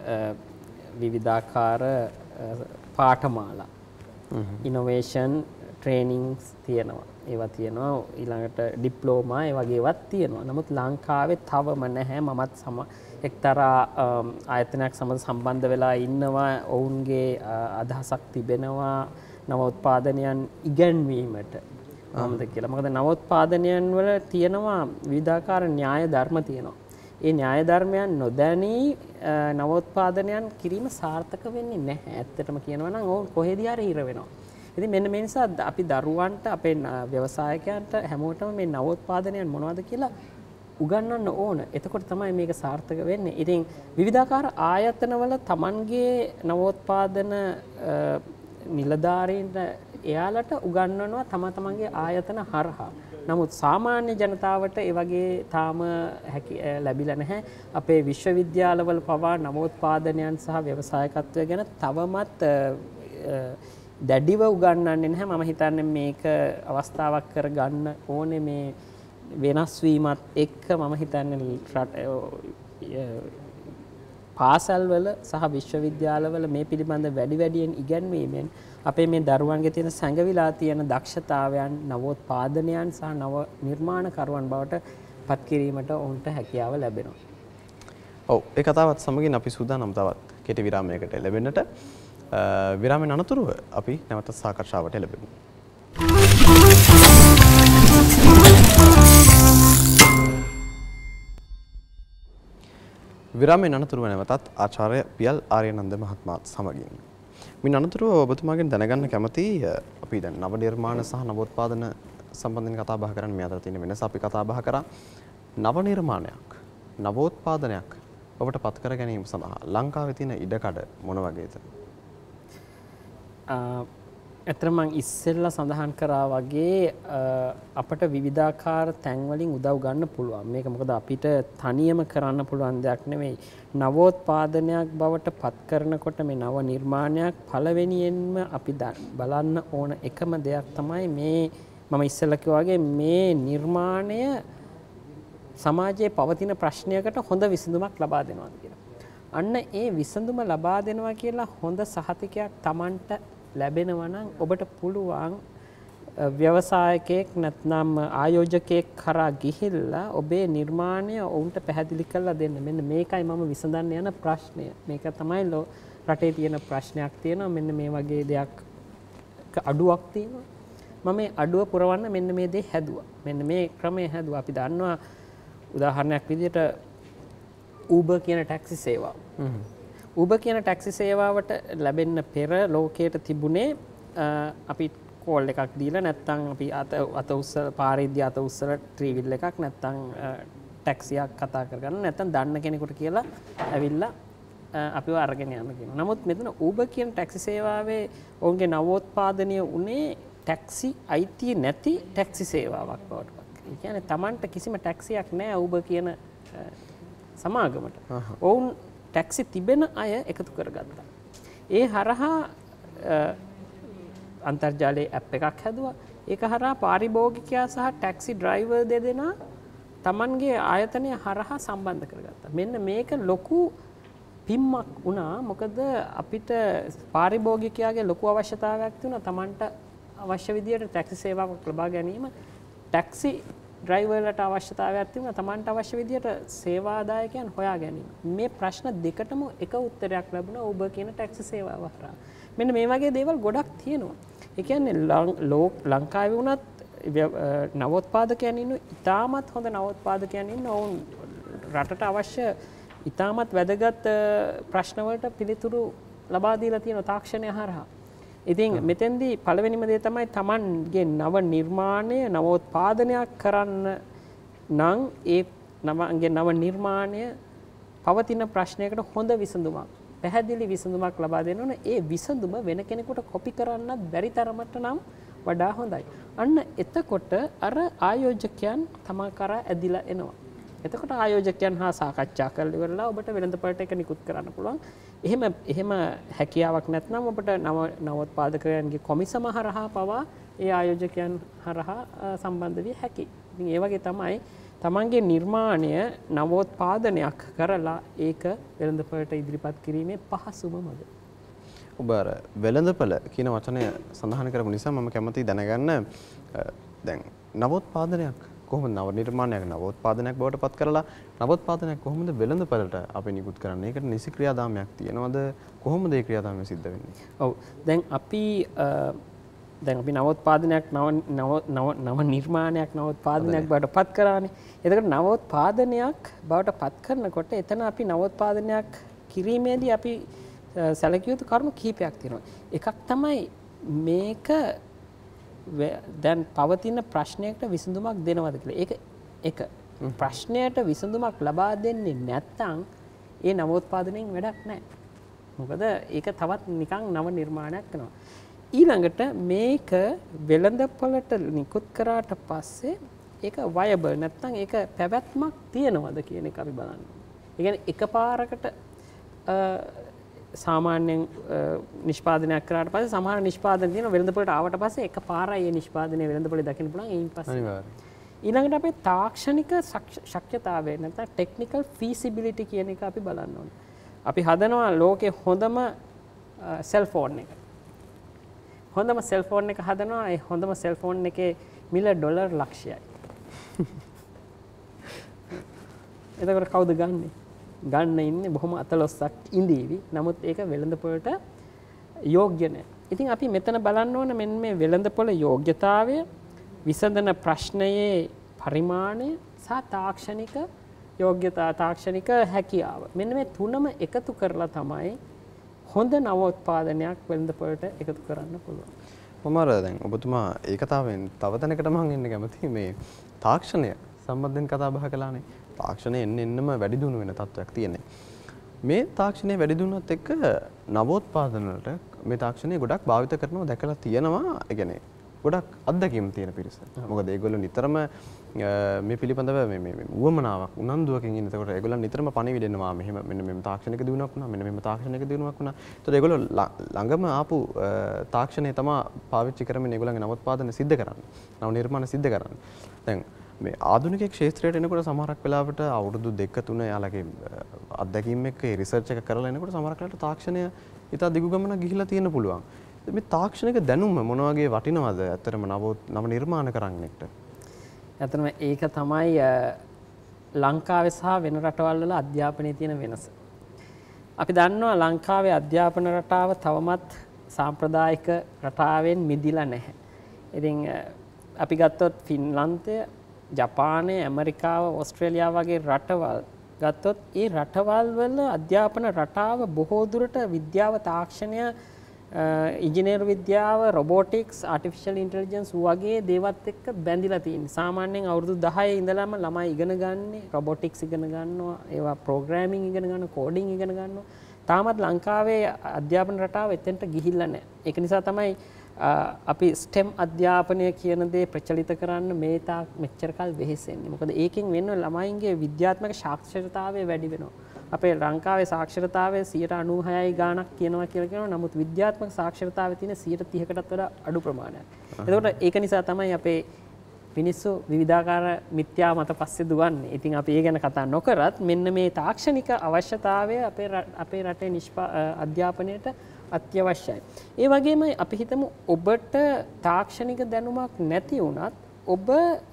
Speaker 2: විවිධාකාර පාඨමාලා. ඉනෝවේෂන් ට්‍රේනින්ග්ස් තියෙනවා. ඒවා තියෙනවා ඊළඟට ඩිප්ලෝමා ඒ වගේ ඒවාත් තියෙනවා. නමුත් ලංකාවේ තවම නැහැ. මමත් සම එක්තරා ආයතනයක් සමග සම්බන්ධ වෙලා ඉන්නවා. ඔවුන්ගේ අදහසක් තිබෙනවා නවෝත්පාදනයන් ඉගැන්වීමට. මොකද කියලා. මොකද නවෝත්පාදනයන් වල තියෙනවා විවිධාකාර න්‍යාය ධර්ම තියෙනවා. ඒ න්‍යාය ධර්මයන් නොදැනී නවෝත්පාදනයන් කිරීම සාර්ථක වෙන්නේ නැහැ. ඇත්තටම කියනවා නම් ඕක කොහෙදී හරි හිර වෙනවා. ඉතින් මෙන්න මේ නිසා අපි දරුවන්ට අපේ ව්‍යවසායකයන්ට හැමෝටම මේ නවෝත්පාදනයන් මොනවද කියලා උගන්වන්න ඕන. එතකොට තමයි මේක සාර්ථක වෙන්නේ. ඉතින් විවිධාකාර ආයතනවල Tamanගේ නවෝත්පාදන නිලධාරීන්ට එයාලට උගන්වනවා තම තමන්ගේ ආයතන හරහා. නමුත් සාමාන්‍ය ජනතාවට ඒ වගේ තාම හැකි ලැබිලා නැහැ. අපේ විශ්වවිද්‍යාලවල පවා නවෝත්පාදනයන් සහ ව්‍යවසායකත්වය ගැන තවමත් දැඩිව උගන්වන්නේ නැහැ. මම හිතන්නේ මේක අවස්ථාවක් කරගන්න ඕනේ මේ වෙනස් වීමත් එක්ක. මම හිතන්නේ පාසල්වල සහ විශ්වවිද්‍යාලවල මේ පිළිබඳ වැඩි වැඩියෙන් ඉගැන්වීමෙන් අපේ මේ දරුවන්ගේ තියෙන සැඟවිලා තියෙන දක්ෂතාවයන් නවෝත්පාදනයන් සහ නව නිර්මාණකරුවන් බවට පත් කිරීමට ඔවුන්ට හැකියාව ලැබෙනවා.
Speaker 1: ඔව් ඒ කතාවත් සමගින් අපි සූදානම් තවත් කෙටි විරාමයකට ලැබෙන්නට. විරාමයෙන් අනතුරුව අපි නැවත සාකච්ඡාවට ලැබෙමු. විරාමයෙන් අනතුරුව නැවතත් ආචාර්ය පියල් ආර්යනන්ද මහත්මයාත් සමගින්. මින් අනතුරුව ඔබතුමාගෙන් දැනගන්න කැමති අපි දැන් නව නිර්මාණ සහ නවෝත්පාදන සම්බන්ධයෙන් කතා බහ කරන්න මේ අතර තියෙන වෙනස අපි කතා බහ කරා. නව නිර්මාණයක් නවෝත්පාදනයක් ඔබට පත් කර ගැනීම සඳහා ලංකාවේ තියෙන ඉඩකඩ මොන වගේද?
Speaker 2: ඇත්තටම මම ඉස්සෙල්ලා සඳහන් කරා වගේ අපට විවිධාකාර තැන්වලින් උදව් ගන්න පුළුවන්. මේක මොකද අපිට තනියම කරන්න පුළුවන් දෙයක් නෙමෙයි. නවෝත්පාදනයක් බවට පත් කරනකොට මේ නව නිර්මාණයක් පළවෙනියෙන්ම අපි බලන්න ඕන එකම දෙයක් තමයි මේ මම ඉස්සෙල්ලා කිව්වා වගේ මේ නිර්මාණය සමාජයේ පවතින ප්‍රශ්නයකට හොඳ විසඳුමක් ලබා දෙනවා කියලා. අන්න ඒ විසඳුම ලබා දෙනවා කියලා හොඳ සහතිකයක් Tamanට ලැබෙනවා නම් ඔබට පුළුවන් ව්‍යවසායකයෙක් නැත්නම් ආයෝජකයෙක් කරා ගිහිල්ලා ඔබේ නිර්මාණය ඔවුන්ට පැහැදිලි කරලා දෙන්න. මෙන්න මේකයි මම විසඳන්න යන ප්‍රශ්නය. මේක තමයි රටේ තියෙන ප්‍රශ්නයක් තියෙනවා. මෙන්න මේ වගේ දෙයක් අඩුවක් තියෙනවා. මම මේ අඩුව පුරවන්න මෙන්න මේ දේ හැදුවා. මෙන්න මේ ක්‍රමය හැදුවා. අපි දන්නවා උදාහරණයක් විදිහට Uber කියන ටැක්සි සේවාව. Uber කියන ටැක්සි සේවාවට ලැබෙන්න පෙර ලෝකයට තිබුණේ අපි කෝල් එකක් දීලා නැත්නම් අපි අත අත උස්සලා පාරේදී අත උස්සලා ට්‍රීවිල් එකක් නැත්නම් ටැක්සියක් කතා කරගන්න නැත්නම් දන්න කෙනෙකුට කියලා ඇවිල්ලා අපිව අරගෙන යන්න කියනවා. නමුත් මෙතන Uber කියන ටැක්සි සේවාවේ ඔවුන්ගේ නවෝත්පාදනය උනේ ටැක්සි අයිතිය නැති ටැක්සි සේවාවක් බවට පත් කරනවා. ඒ කියන්නේ Tamanට කිසිම ටැක්සියක් නැහැ Uber කියන සමාගමට. ඔවුන් ටැක්සි තිබෙන අය එකතු කරගත්තා. ඒ හරහා අන්තර්ජාලයේ ඇප් එකක් හැදුවා. ඒක හරහා පාරිභෝගිකයා සහ ටැක්සි ඩ්‍රයිවර් දෙදෙනා Tamanගේ ආයතනය හරහා සම්බන්ධ කරගත්තා. මෙන්න මේක ලොකු පිම්මක් වුණා. මොකද අපිට පාරිභෝගිකයාගේ ලොකු අවශ්‍යතාවයක් තිබුණා Tamanට අවශ්‍ය විදියට ටැක්සි සේවාවක් ලබා ගැනීම. ටැක්සි ඩ්‍රයිවර්ලට අවශ්‍යතාවයක් තිබුණා Tamanට අවශ්‍ය විදියට සේවාදායකයන් හොයා ගැනීම. මේ ප්‍රශ්න දෙකටම එක උත්තරයක් ලැබුණා Uber කියන ටැක්සි සේවාව හරහා. මෙන්න මේ වගේ දේවල් ගොඩක් තියෙනවා. ඒ කියන්නේ ලංකාවේ වුණත් නවෝත්පාදකයන් ඉන්න ඉතාමත් හොඳ නවෝත්පාදකයන් ඉන්න ඔවුන් රටට අවශ්‍ය ඉතාමත් වැදගත් ප්‍රශ්න වලට පිළිතුරු ලබා දීලා තියෙන තාක්ෂණය හරහා. ඉතින් මෙතෙන්දී පළවෙනිම දේ තමයි Tamanගේ නව නිර්මාණය නවෝත්පාදනයක් කරන්න නම් ඒ නවගේ නව නිර්මාණය පවතින ප්‍රශ්නයකට හොඳ විසඳුමක් පැහැදිලි විසඳුමක් ලබා දෙන්න ඕන. ඒ විසඳුම වෙන කෙනෙකුට කොපි කරන්නත් බැරි තරමට නම් වඩා හොඳයි. අන්න එතකොට අර ආයෝජකයන් තමා කරා ඇදිලා එනවා. එතකොට ආයෝජකයන් හා සාකච්ඡා කරලා ඉවරලා ඔබට වෙළඳපළට එක නිකුත් කරන්න පුළුවන්. එහෙම එහෙම හැකියාවක් නැත්නම් ඔබට නව නවෝත්පාදකයන්ගේ කොමිසම හරහා පවා ඒ ආයෝජකයන් හරහා සම්බන්ධ විය හැකියි. ඉතින් ඒ වගේ තමයි තමන්ගේ නිර්මාණය නවෝත්පාදනයක් කරලා ඒක වෙළඳපළට ඉදිරිපත් කිරීමේ පහසුම මඟ.
Speaker 1: ඔබ අර වෙළඳපළ කියන වචනය සඳහන් කරපු නිසා මම කැමතියි දැනගන්න දැන් නවෝත්පාදනයක් කොහොමද නව නිර්මාණයක් නවෝත්පාදනයක් බවට පත් කරලා නවෝත්පාදනයක් කොහොමද වෙළඳපළට අපි නිකුත් කරන්නේ? ඒකට නිසි ක්‍රියාදාමයක් තියෙනවද? කොහොමද ඒ ක්‍රියාදාමය සිද්ධ වෙන්නේ?
Speaker 2: ඔව් දැන් අපි දැන් අපි නවෝත්පාදනයක් නව නව නව නිර්මාණයක් නවෝත්පාදනයක් බවට පත් කරානේ. එතකොට නවෝත්පාදනයක් බවට පත් කරනකොට එතන අපි නවෝත්පාදනයක් කිරීමේදී අපි සැලකිය යුතු කරුණු කිහිපයක් තියෙනවා. එකක් තමයි මේක දැන් පවතින ප්‍රශ්නයකට විසඳුමක් දෙනවද කියලා. ඒක එක ප්‍රශ්නයට විසඳුමක් ලබා දෙන්නේ නැත්නම් ඒ නවෝත්පාදනයෙන් වැඩක් නැහැ. මොකද ඒක තවත් නිකන් නව නිර්මාණයක් වෙනවා. ඊළඟට මේක වෙළඳපොළට නිකුත් කරාට පස්සේ ඒක වයබල් නැත්නම් ඒක පැවැත්මක් තියනවද කියන එක අපි බලන්න. ඒ කියන්නේ එකපාරකට සාමාන්‍යයෙන් නිෂ්පාදනයක් කරාට පස්සේ සමහර නිෂ්පාදන තියෙන වෙළඳපොළට ආවට පස්සේ එකපාරයි මේ නිෂ්පාදනය වෙළඳපොළේ දකින්න පුළුවන්. ඊයින් පස්සේ අනිවාර්යයෙන් ඊළඟට අපේ තාක්ෂණික ශක්්‍යතාවය නැත්නම් ටෙක්නිකල් ෆීසිබිලිටි කියන එක අපි බලන්න ඕනේ. අපි හදනවා ලෝකේ හොඳම සෙල්ෆෝන් එක. හොඳම සෙල්ෆෝන් එක හදනවා. ඒ හොඳම සෙල්ෆෝන් එකේ මිල ඩොලර් ලක්ෂයයි. එතකොට කවුද ගන්නෙ? ගන්න ඉන්නේ බොහොම අතලොස්සක් ඉඳීවි. නමුත් ඒක වෙළඳපොළට යෝග්‍ය නැහැ. ඉතින් අපි මෙතන බලන්න ඕන මෙන්න මේ වෙළඳපොළ යෝග්‍යතාවය, විසඳන ප්‍රශ්නයේ පරිමාණය සහ තාක්ෂණික යෝග්‍යතා තාක්ෂණික හැකියාව. මෙන්න මේ තුනම එකතු කරලා තමයි හොඳ නවෝත්පාදනයක් වෙළඳපොළට එකතු කරන්න පුළුවන්.
Speaker 1: මම අර දැන් ඔබතුමා ඒ කතාවෙන් තව තැනකට මම එන්න කැමතියි. මේ තාක්ෂණය සම්බන්ධයෙන් කතා බහ කළානේ. තාක්ෂණය එන්න එන්නම වැඩි දියුණු වෙන තත්ත්වයක් තියෙනවා. මේ තාක්ෂණය වැඩි දියුණුවත් එක්ක නවෝත්පාදන වලට මේ තාක්ෂණය ගොඩක් භාවිත කරනවා දැකලා තියෙනවා. ඒ කියන්නේ ගොඩක් අත්දැකීම් තියෙන පිරිස. මොකද ඒගොල්ලෝ නිතරම මේ පිළිබඳව මේ මේ උවමනාවක් උනන්දුවකින් ඉන්න. ඒකට ඒගොල්ලන් නිතරම පණිවිඩෙනවා මෙහෙම මෙන්න මෙහෙම තාක්ෂණික දියුණුවක් වුණා මෙන්න මෙහෙම තාක්ෂණික දියුණුවක් වුණා. ඒතකොට ඒගොල්ලෝ ළඟම ආපු තාක්ෂණය තමයි පාවිච්චි කරමින් ඒගොල්ලන්ගේ නවෝත්පාදන සිද්ධ කරන්නේ. නව නිර්මාණ සිද්ධ කරන්නේ. දැන් මේ ආධුනික ක්ෂේත්‍රයට එනකොට සමහරක් වෙලාවට අවුරුදු දෙක තුන යාලගේ අත්දැකීම් එක්ක රිසර්ච් එක කරලා එනකොට සමහරක් වෙලාවට තාක්ෂණය ඉතා දිගු ගමනක් ගිහිලා තියෙන්න පුළුවන්. මේ තාක්ෂණික දැනුම මොන වගේ වටිනවද ඇත්තටම නව නව නිර්මාණ කරන්නෙක්ට?
Speaker 2: ඇත්තටම ඒක තමයි ලංකාවේ සහ වෙන රටවල් වල අධ්‍යාපනයේ තියෙන වෙනස. අපි දන්නවා ලංකාවේ අධ්‍යාපන රටාව තවමත් සාම්ප්‍රදායික රටාවෙන් මිදිලා නැහැ. ඉතින් අපි ගත්තොත් ෆින්ලන්තය, ජපානය, ඇමරිකාව, ඕස්ට්‍රේලියාව වගේ රටවල් ගත්තොත් ඒ රටවල් වල අධ්‍යාපන රටාව බොහෝ දුරට විද්‍යාව, තාක්ෂණය, ඉංජිනේරු විද්‍යාව, රොබෝටික්ස්, ආටිෆිෂල් ඉන්ටෙලිජන්ස් වගේ දේවත් එක්ක බැඳිලා තියෙනවා. සාමාන්‍යයෙන් අවුරුදු දහය ඉඳලම ළමයි ඉගෙන ගන්නේ රොබෝටික්ස් ඉගෙන ගන්නවා, ඒවා ප්‍රෝග්‍රෑමින් ඉගෙන ගන්නවා, කෝඩින් ඉගෙන ගන්නවා. තාමත් ලංකාවේ අධ්‍යාපන රටාව එතෙන්ට ගිහිල්ලා නැහැ. ඒක නිසා තමයි අපි ස්ටෙම් අධ්‍යාපනය කියන දේ ප්‍රචලිත කරන්න මේ තාක් මෙච්චර කල් වෙහෙසෙන්නේ. මොකද ඒකෙන් වෙන්නේ ළමයින්ගේ විද්‍යාත්මක සාක්ෂරතාවය වැඩි වෙනවා. අපේ ලංකාවේ සාක්ෂරතාවය සියයට අනූහයයි ගාණක් කියනවා කියලා කියනවා. නමුත් විද්‍යාත්මක සාක්ෂරතාවය තියෙන සියයට තිහකටත් වඩා අඩු ප්‍රමාණයක්. එතකොට ඒක නිසා තමයි අපේ මිනිස්සු විවිධාකාර මිත්‍යා මත පස්සේ දුවන්නේ. ඉතින් අපි ඒ ගැන කතා නොකරත් මෙන්න මේ තාක්ෂණික අවශ්‍යතාවය අපේ අපේ රටේ නිෂ්පා අධ්‍යාපනයට අත්‍යවශ්‍යයි. ඒ වගේම අපි හිතමු ඔබට තාක්ෂණික දැනුමක් නැති වුණත් ඔබ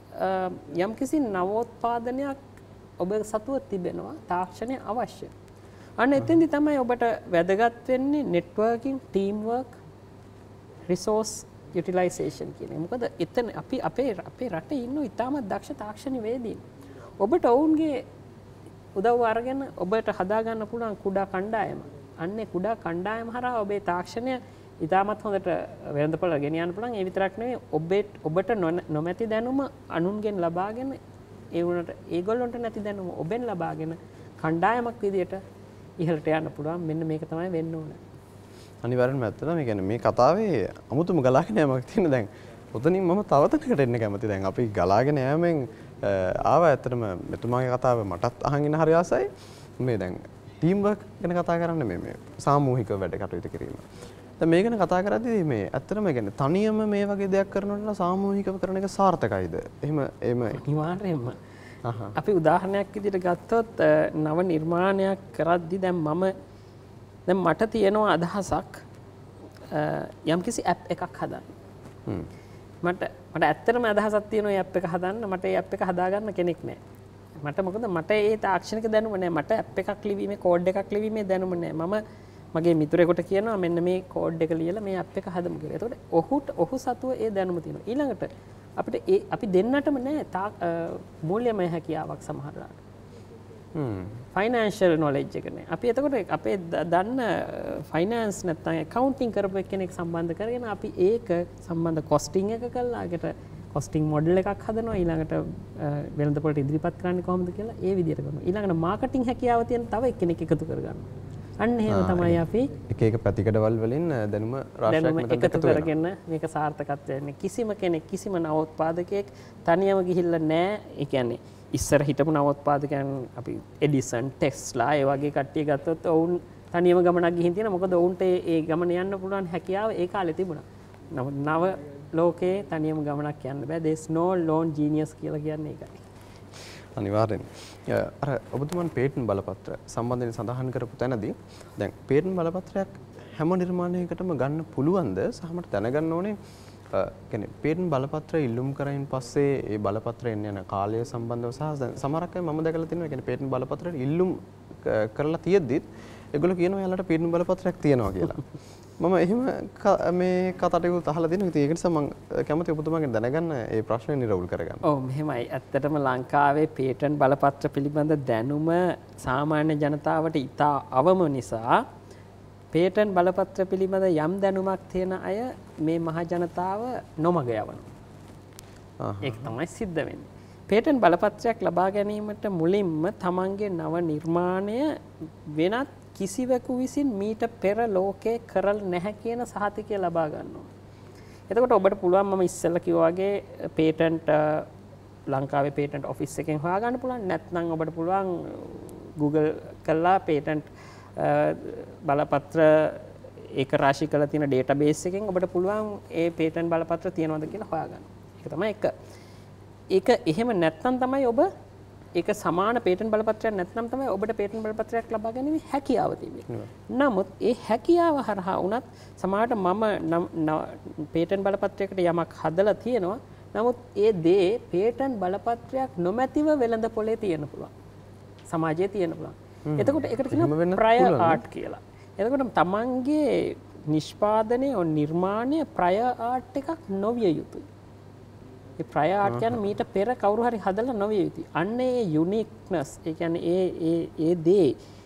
Speaker 2: යම්කිසි නවෝත්පාදනයක් ඔබ සතුව තිබෙනවා. තාක්ෂණය අවශ්‍යයි. අන්න එතෙන්දි තමයි ඔබට වැදගත් වෙන්නේ networking, team work, resource utilisation කියන එක. මොකද එතන අපි අපේ අපේ රටේ ඉන්න ඉතාමත් දක්ෂ තාක්ෂණවේදීන්. ඔබට ඔවුන්ගේ උදව් අරගෙන ඔබට හදා ගන්න පුළුවන් කුඩා කණ්ඩායම. අන්නේ කුඩා කණ්ඩායම හරහා ඔබේ තාක්ෂණය ඉතාමත් හොඳට වෙළඳපොළ ගෙනියන්න පුළුවන්. ඒ විතරක් නෙවෙයි ඔබට ඔබට නොමැති දැනුම අනුන්ගෙන් ලබාගෙන ඒ වුණට ඒගොල්ලොන්ට නැති දැනුම ඔබෙන් ලබාගෙන කණ්ඩායමක් විදියට ඉහළට යන්න පුළුවන්. මෙන්න මේක තමයි වෙන්න ඕන.
Speaker 1: අනිවාර්යෙන්ම ඇත්තටම මේ කියන්නේ මේ කතාවේ අමුතුම ගලාගෙන යෑමක් තියෙන. දැන් ඔතනින් මම තව තැනකට එන්න කැමතියි. දැන් අපි ගලාගෙන යෑමෙන් ආවා ඇත්තටම මෙතුමාගේ කතාව මටත් අහන් ඉන්න හරි ආසයි. මේ දැන් ටීම් වර්ක් ගැන කතා කරන්නේ මේ මේ සාමූහික වැඩ කටයුතු කිරීම. දැන් මේ ගැන කතා කරද්දී මේ ඇත්තටම කියන්නේ තනියම මේ වගේ දෙයක් කරනකොට සාමූහිකව කරන එක සාර්ථකයිද? එහෙම එහෙම
Speaker 2: අනිවාර්යයෙන්ම. අපි උදාහරණයක් විදිහට ගත්තොත් නව නිර්මාණයක් කරද්දී දැන් මම දැන් මට තියෙනවා අදහසක් යම්කිසි ඇප් එකක් හදන්න. මට මට ඇත්තටම අදහසක් තියෙනවා මේ ඇප් එක හදන්න. මට මේ ඇප් එක හදාගන්න කෙනෙක් නැහැ. මට මොකද මට ඒ තාක්ෂණික දැනුම නැහැ. මට ඇප් එකක් ලිවීමේ, කෝඩ් එකක් ලිවීමේ දැනුම නැහැ. මම මගේ මිතුරෙකුට කියනවා මෙන්න මේ කෝඩ් එක ලියලා මේ ඇප් එක හදමු කියලා. එතකොට ඔහුට ඔහු සතුව ඒ දැනුම තියෙනවා. ඊළඟට අපිට ඒ අපි දෙන්නටම නැහැ මූල්‍යමය හැකියාවක් සමහරවිට. හ්ම්. ෆයිනෑන්ෂල් නොලෙජ් එක නැහැ. අපි එතකොට අපේ දන්න ෆයිනෑන්ස් නැත්නම් ඇකවුන්ටිං කරපු කෙනෙක් සම්බන්ධ කරගෙන අපි ඒක සම්බන්ධ කොස්ටිං එක කළා. ඒකට කොස්ටිං මොඩල් එකක් හදනවා. ඊළඟට වෙළඳපොළට ඉදිරිපත් කරන්නේ කොහොමද කියලා ඒ විදිහට කරනවා. ඊළඟට මාකටිං හැකියාව තියෙන තව එක්කෙනෙක් එකතු කරගන්නවා. අන්න එහෙම තමයි අපි
Speaker 1: එක එක පැතිකඩවල් වලින් දැනුම රාශියක් මෙතන
Speaker 2: එකතු කරගෙන මේක සාර්ථකත්වය වෙන්නේ. කිසිම කෙනෙක් කිසිම නවෝත්පාදකයෙක් තනියම ගිහිල්ලා නැහැ. ඒ කියන්නේ ඉස්සර හිටපු නවෝත්පාදකයන් අපි එඩිසන්, ටෙස්ලා ඒ වගේ කට්ටිය ගත්තොත් ඔවුන් තනියම ගමනක් ගිහින් තියෙනවා. මොකද ඔවුන්ට ඒ ගමන යන්න පුළුවන් හැකියාව ඒ කාලේ තිබුණා. නමුත් නව ලෝකේ තනියම ගමනක් යන්න බෑ. there's no lone genius කියලා කියන්නේ ඒකයි.
Speaker 1: අනිවාර්යෙන්. අර ඔබතුමන් පේටන්ට් බලපත්‍ර සම්බන්ධයෙන් සඳහන් කරපු තැනදී දැන් පේටන්ට් බලපත්‍රයක් හැම නිර්මාණයකටම ගන්න පුළුවන්ද සහ මට දැනගන්න ඕනේ කියන්නේ පේටන්ට් බලපත්‍ර ඉල්ලුම් කරයින් පස්සේ ඒ බලපත්‍රයෙන් යන කාලය සම්බන්ධව සහ සමහරක් අය මම දැකලා තියෙනවා කියන්නේ පේටන්ට් බලපත්‍රයට ඉල්ලුම් කරලා තියෙද්දිත් ඒගොල්ලෝ කියනවා යාළුවට පේටන්ට් බලපත්‍රයක් තියෙනවා කියලා. මම එහෙම මේ කතාටිකුත් අහලා තියෙනවා. ඉතින් ඒක නිසා මම කැමතියි ඔබතුමාගෙන් දැනගන්න මේ ප්‍රශ්නේ නිරවුල් කරගන්න.
Speaker 2: ඔව් මෙහෙමයි. ඇත්තටම ලංකාවේ පේටන්ට් බලපත්‍ර පිළිබඳ දැනුම සාමාන්‍ය ජනතාවට ඉතා අවම නිසා පේටන්ට් බලපත්‍ර පිළිබඳ යම් දැනුමක් තියෙන අය මේ මහ ජනතාව නොමග යවනවා. ඒක තමයි සිද්ධ වෙන්නේ. පේටන්ට් බලපත්‍රයක් ලබා ගැනීමට මුලින්ම තමන්ගේ නව නිර්මාණය වෙනත් කිසිවෙකු විසින් මීට පෙර ලෝකේ කරල් නැහැ කියන සහතිකය ලබා ගන්නවා. එතකොට ඔබට පුළුවන් මම ඉස්සෙල්ලා කිව්වා වගේ පේටන්ට් ලංකාවේ පේටන්ට් ඔෆිස් එකෙන් හොයාගන්න පුළුවන්. නැත්නම් ඔබට පුළුවන් Google කරලා පේටන්ට් බලපත්‍ර ඒක රාශී කරලා තියෙන ඩේටාබේස් එකෙන් ඔබට පුළුවන් ඒ පේටන්ට් බලපත්‍ර තියෙනවද කියලා හොයාගන්න. ඒක තමයි එක. ඒක එහෙම නැත්නම් තමයි ඔබ ඒක සමාන පේටන්ට් බලපත්‍රයක් නැත්නම් තමයි ඔබට පේටන්ට් බලපත්‍රයක් ලබා ගැනීම හැකියාව තිබෙන්නේ. නමුත් ඒ හැකියාව හරහා වුණත් සමහරට මම පේටන්ට් බලපත්‍රයකට යමක් හදලා තියෙනවා. නමුත් ඒ දේ පේටන්ට් බලපත්‍රයක් නොමැතිව වෙළඳ පොලේ තියෙන්න පුළුවන්. සමාජයේ තියෙන්න පුළුවන්. එතකොට ඒකට කියනවා ප්‍රයර් ආර්ට් කියලා. එතකොට තමන්ගේ නිෂ්පාදනයේ නිර්මාණය ප්‍රයර් ආර්ට් එකක් නොවිය යුතුයි. ඒ ප්‍රයර් ආර්ට් කියන්නේ මීට පෙර කවුරු හරි හදලා නොවිය යුතුයි. අන්න ඒ යුනික්නස් ඒ කියන්නේ ඒ ඒ ඒ දේ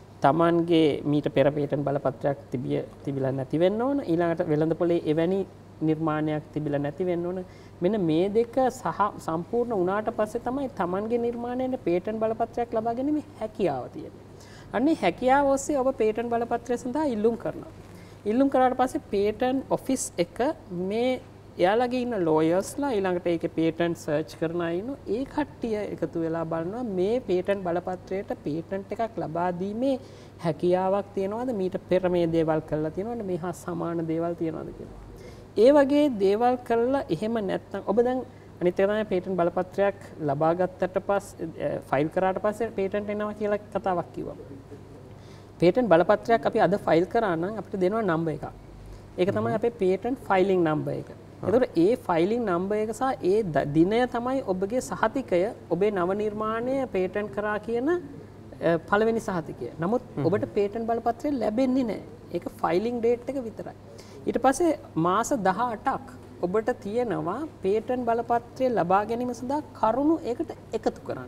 Speaker 2: තමන්ගේ මීට පෙර පේටන්ට් බලපත්‍රයක් තිබිය තිබිලා නැති වෙන්න ඕන. ඊළඟට වෙළඳපොලේ එවැනි නිර්මාණයක් තිබිලා නැති වෙන්න ඕන. මෙන්න මේ දෙක සහ සම්පූර්ණ වුණාට පස්සේ තමයි තමන්ගේ නිර්මාණයට පේටන්ට් බලපත්‍රයක් ලබා ගැනීම හැකියාව තියෙන්නේ. අන්නේ හැකියාව ඔස්සේ ඔබ පේටන්ට් බලපත්‍රය සඳහා ඉල්ලුම් කරනවා. ඉල්ලුම් කරාට පස්සේ පේටන්ට් ඔෆිස් එක මේ එයාලගේ ඉන්න ලෝයර්ස්ලා ඊළඟට ඒකේ පේටන්ට් සර්ච් කරන අය ඉන්න ඒ කට්ටිය එකතු වෙලා බලනවා මේ පේටන්ට් බලපත්‍රයට පේටන්ට් එකක් ලබා දීමේ හැකියාවක් තියනවාද මීට පෙර මේ දේවල් කරලා තියෙනවද මේ හා සමාන දේවල් තියනවද කියලා. ඒ වගේ දේවල් කරලා එහෙම නැත්නම් ඔබ දැන් අනිත් එක තමයි පේටන්ට් බලපත්‍රයක් ලබා ගත්තට පස්සේ ෆයිල් කරාට පස්සේ පේටන්ට් එනවා කියලා කතාවක් කිව්වා. පේටන්ට් බලපත්‍රයක් අපි අද ෆයිල් කරා නම් අපිට දෙනවා නම්බර් එකක්. ඒක තමයි අපේ පේටන්ට් ෆයිලිං නම්බර් එක. එතකොට ඒ ෆයිලිං නම්බර් එක සහ ඒ දිනය තමයි ඔබගේ සහතිකය ඔබේ නව නිර්මාණය පේටන්ට් කරා කියන පළවෙනි සහතිකය. නමුත් ඔබට පේටන්ට් බලපත්‍රය ලැබෙන්නේ නැහැ. ඒක ෆයිලිං ඩේට් එක විතරයි. ඊට පස්සේ මාස දහඅටක් ඔබට තියෙනවා පේටන්ට් බලපත්‍රය ලබා ගැනීම සඳහා කරුණු ඒකට එකතු කරන්න.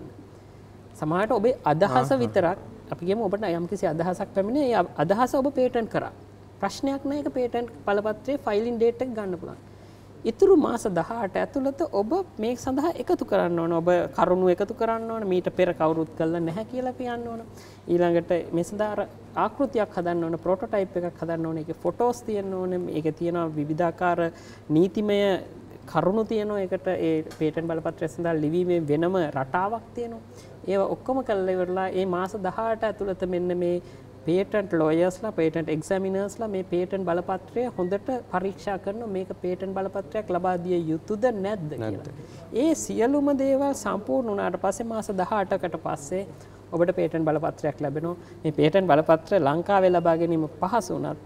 Speaker 2: සමහරට ඔබේ අදහස විතරක් අපි කියමු ඔබට යම්කිසි අදහසක් පැමිණේ ඒ අදහස ඔබ පේටන්ට් කරා. ප්‍රශ්නයක් නැහැ ඒක පේටන්ට් බලපත්‍රයේ ෆයිලින් ඩේට් එක ගන්න පුළුවන්. ඉතුරු මාස දහඅට ඇතුළත ඔබ මේ සඳහා එකතු කරන්න ඕන. ඔබ කරුණු එකතු කරන්න ඕන. මීට පෙර කවුරුත් කළා නැහැ කියලා කියන්න ඕන. ඊළඟට මේ සඳහා ආකෘතියක් හදන්න ඕන, ප්‍රොටෝටයිප් එකක් හදන්න ඕන. ඒකේ ෆොටෝස් තියෙන්න ඕන. ඒකේ තියෙනවා විවිධාකාර නීතිමය කරුණු තියෙනවා. ඒකට ඒ පේටන්ට් බලපත්‍රය සඳහා ලිවීමේ වෙනම රටාවක් තියෙනවා. ඒවා ඔක්කොම කරලා ඉවරලා මේ මාස දහඅට ඇතුළත මෙන්න මේ පේටන්ට් ලෝයර්ස්ලා පේටන්ට් එක්සැමිනර්ස්ලා මේ පේටන්ට් බලපත්‍රය හොඳට පරීක්ෂා කරනවා මේක පේටන්ට් බලපත්‍රයක් ලබා දිය යුතුද නැද්ද කියලා. ඒ සියලුම දේවල් සම්පූර්ණ වුණාට පස්සේ මාස දහඅටකට පස්සේ ඔබට පේටන්ට් බලපත්‍රයක් ලැබෙනවා. මේ පේටන්ට් බලපත්‍රය ලංකාවේ ලබා ගැනීම පහසු වුණත්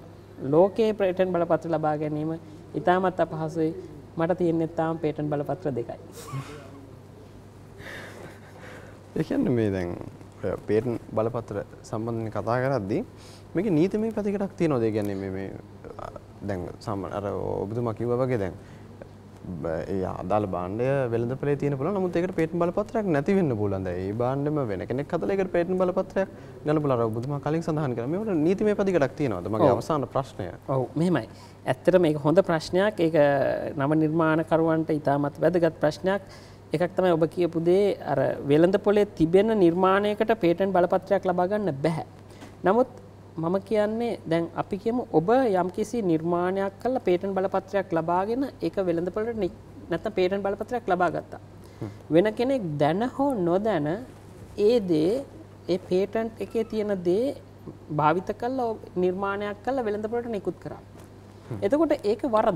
Speaker 2: ලෝකයේ පේටන්ට් බලපත්‍ර ලබා ගැනීම ඉතාමත් අපහසුයි. මට තියෙන්නේ තාම පේටන්ට් බලපත්‍ර දෙකයි.
Speaker 1: ඒ කියන්නේ මේ දැන් පේටන්ට් බලපත්‍ර සම්බන්ධයෙන් කතා කරද්දී මේකේ නීතිමය පැතිකඩක් තියෙනවද? ඒ කියන්නේ මේ මේ දැන් සාමාන්‍ය අර ඔබතුමා කිව්වා වගේ දැන් ඒ අදාළ භාණ්ඩය වෙළඳපොලේ තියෙන පුළුවන්. නමුත් ඒකට පේටන්ට් බලපත්‍රයක් නැති වෙන්න පුළුවන්. දැන් ඒ භාණ්ඩෙම වෙන කෙනෙක් හදලා ඒකට පේටන්ට් බලපත්‍රයක් ගන්න පුළුවන්. අර ඔබතුමා කලින් සඳහන් කළා. මේකට නීතිමය පැතිකඩක් තියෙනවද? මගේ අවසාන ප්‍රශ්නය.
Speaker 2: ඔව් මෙහෙමයි. ඇත්තට මේක හොඳ ප්‍රශ්නයක්. ඒක නව නිර්මාණකරුවන්ට ඉතාමත් වැදගත් ප්‍රශ්නයක්. එකක් තමයි ඔබ කියපු දේ අර වෙළඳ පොලේ තිබෙන නිර්මාණයකට පේටන්ට් බලපත්‍රයක් ලබා ගන්න බෑ. නමුත් මම කියන්නේ දැන් අපි කියමු ඔබ යම්කිසි නිර්මාණයක් කළා පේටන්ට් බලපත්‍රයක් ලබාගෙන ඒක වෙළඳ පොලට නැත්නම් පේටන්ට් බලපත්‍රයක් ලබා ගත්තා. වෙන කෙනෙක් දැන හෝ නොදැන ඒ දේ ඒ පේටන්ට් එකේ තියෙන දේ භාවිත කළා නිර්මාණයක් කළා වෙළඳ පොලට නිකුත් කරා. එතකොට ඒක වරදක්.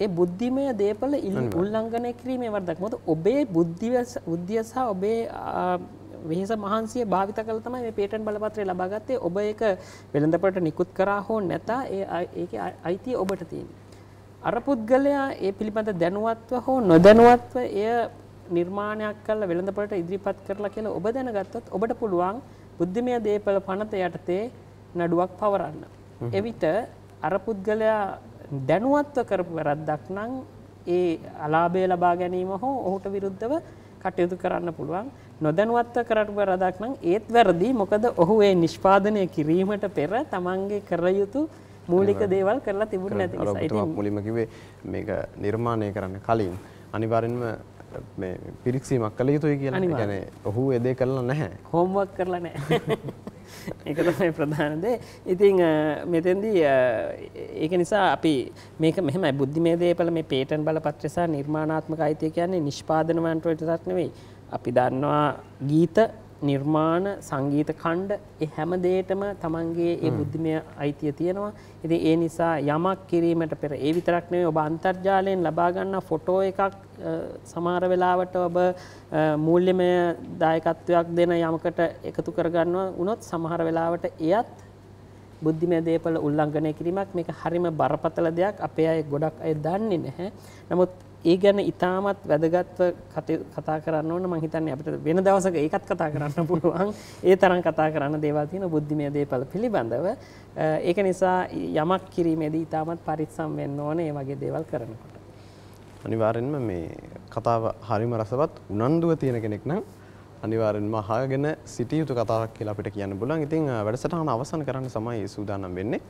Speaker 2: ඒ බුද්ධිමය දේපල උල්ලංඝනය කිරීමේ වරදක්. මොකද ඔබේ බුද්ධිය බුද්ධිය සහ ඔබේ වෙහෙස මහන්සිය භාවිත කරලා තමයි මේ පේටන්ට් බලපත්‍රය ලබා ගත්තේ. ඔබ ඒක වෙළඳපොළට නිකුත් කරා හෝ නැතා ඒ ඒකේ අයිතිය ඔබට තියෙනවා. අර පුද්ගලයා ඒ පිළිබඳ දැනුවත්ව හෝ නොදැනුවත්ව එය නිර්මාණයක් කරලා වෙළඳපොළට ඉදිරිපත් කරලා කියලා ඔබ දැනගත්තොත් ඔබට පුළුවන් බුද්ධිමය දේපල පනත යටතේ නඩුවක් පවරන්න. එවිට අර පුද්ගලයා දැනුවත්ව කරපු වැරද්දක් නම් ඒ අලාභය ලබා ගැනීම හෝ ඔහුට විරුද්ධව කටයුතු කරන්න පුළුවන්. නොදැනුවත්ව කරපු වැරද්දක් නම් ඒත් වැරදි. මොකද ඔහු ඒ නිෂ්පාදනය කිරීමට පෙර තමන්ගේ කර යුතු මූලික දේවල් කරලා තිබුණ නැති නිසා.
Speaker 1: ඉතින් මුලින්ම කිව්වේ මේක නිර්මාණය කරන්න කලින් අනිවාර්යෙන්ම මේ පිරික්සීමක් කළ යුතුයි කියලා. ඒ කියන්නේ ඔහු ඒ දේ කරලා නැහැ.
Speaker 2: හෝම්වර්ක් කරලා නැහැ. ඒක තමයි ප්‍රධාන දේ. ඉතින් මෙතෙන්දී ඒක නිසා අපි මේක මෙහෙමයි බුද්ධිමය දේපල මේ පේටන්ට් බලපත්‍රය සහ නිර්මාණාත්මක අයිතිය කියන්නේ නිෂ්පාදන වලට විතරක් නෙවෙයි. අපි දන්නවා ගීත නිර්මාණ සංගීත ඛණ්ඩ ඒ හැම දෙයකටම තමන්ගේ ඒ බුද්ධිමය අයිතිය තියෙනවා. ඉතින් ඒ නිසා යමක් කිරීමට පෙර ඒ විතරක් නෙවෙයි ඔබ අන්තර්ජාලයෙන් ලබා ගන්න ෆොටෝ එකක් සමහර වෙලාවට ඔබ මූල්‍යමය දායකත්වයක් දෙන යමකට එකතු කරගන්නවා වුණොත් සමහර වෙලාවට එයත් බුද්ධිමය දේපල උල්ලංඝනය කිරීමක්. මේක හරිම බරපතල දෙයක්. අපේ අය ගොඩක් අය දන්නේ නැහැ. නමුත් ඒ ගැන ඉතාමත් වැදගත්ව කතා කරන්න ඕන. මම හිතන්නේ අපිට වෙන දවසක ඒකත් කතා කරන්න පුළුවන්. ඒ තරම් කතා කරන්න දේවල් තියෙන බුද්ධිමය දේපල පිළිබඳව. ඒක නිසා යමක් කිරීමේදී ඉතාමත් පරිස්සම් වෙන්න ඕනේ මේ වගේ දේවල් කරනකොට.
Speaker 1: අනිවාර්යෙන්ම මේ කතාව හරිම රසවත් උනන්දුව තියෙන කෙනෙක් නම් අනිවාර්යෙන්ම අහගෙන සිටිය යුතු කතාවක් කියලා අපිට කියන්න පුළුවන්. ඉතින් වැඩසටහන අවසන් කරන්න සමයි සූදානම් වෙන්නේ.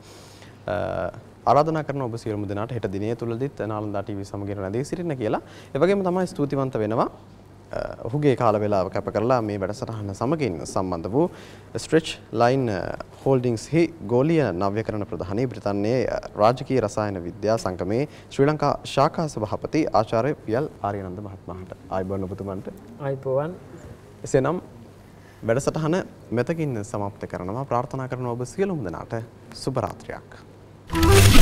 Speaker 1: ආරාධනා කරන ඔබ සියලුම දෙනාට හෙට දිනේ තුලදීත් නාලන්දා ටීවී සමගින් රැඳී සිටින්න කියලා. ඒ වගේම තමයි ස්තුතිවන්ත වෙනවා ඔහුගේ කාල වේලාව කැප කරලා මේ වැඩසටහන සමගින් සම්බන්ධ වූ ස්ට්‍රෙච් ලයින් හෝල්ඩින්ග්ස් හි ගෝලීය නව්‍යකරණ ප්‍රධානී බ්‍රිතාන්‍යයේ රාජකීය රසායන විද්‍යා සංගමේ ශ්‍රී ලංකා ශාඛා සභාපති ආචාර්ය පියල් ආර්යනන්ද මහත්මයාට ආයුබෝවන් ඔබතුමන්ට.
Speaker 2: ආයුබෝවන්.
Speaker 1: එසේනම් වැඩසටහන මෙතකින් සමාප්ත කරනවා. ප්‍රාර්ථනා කරන ඔබ සියලුම දෙනාට සුබ රාත්‍රියක්.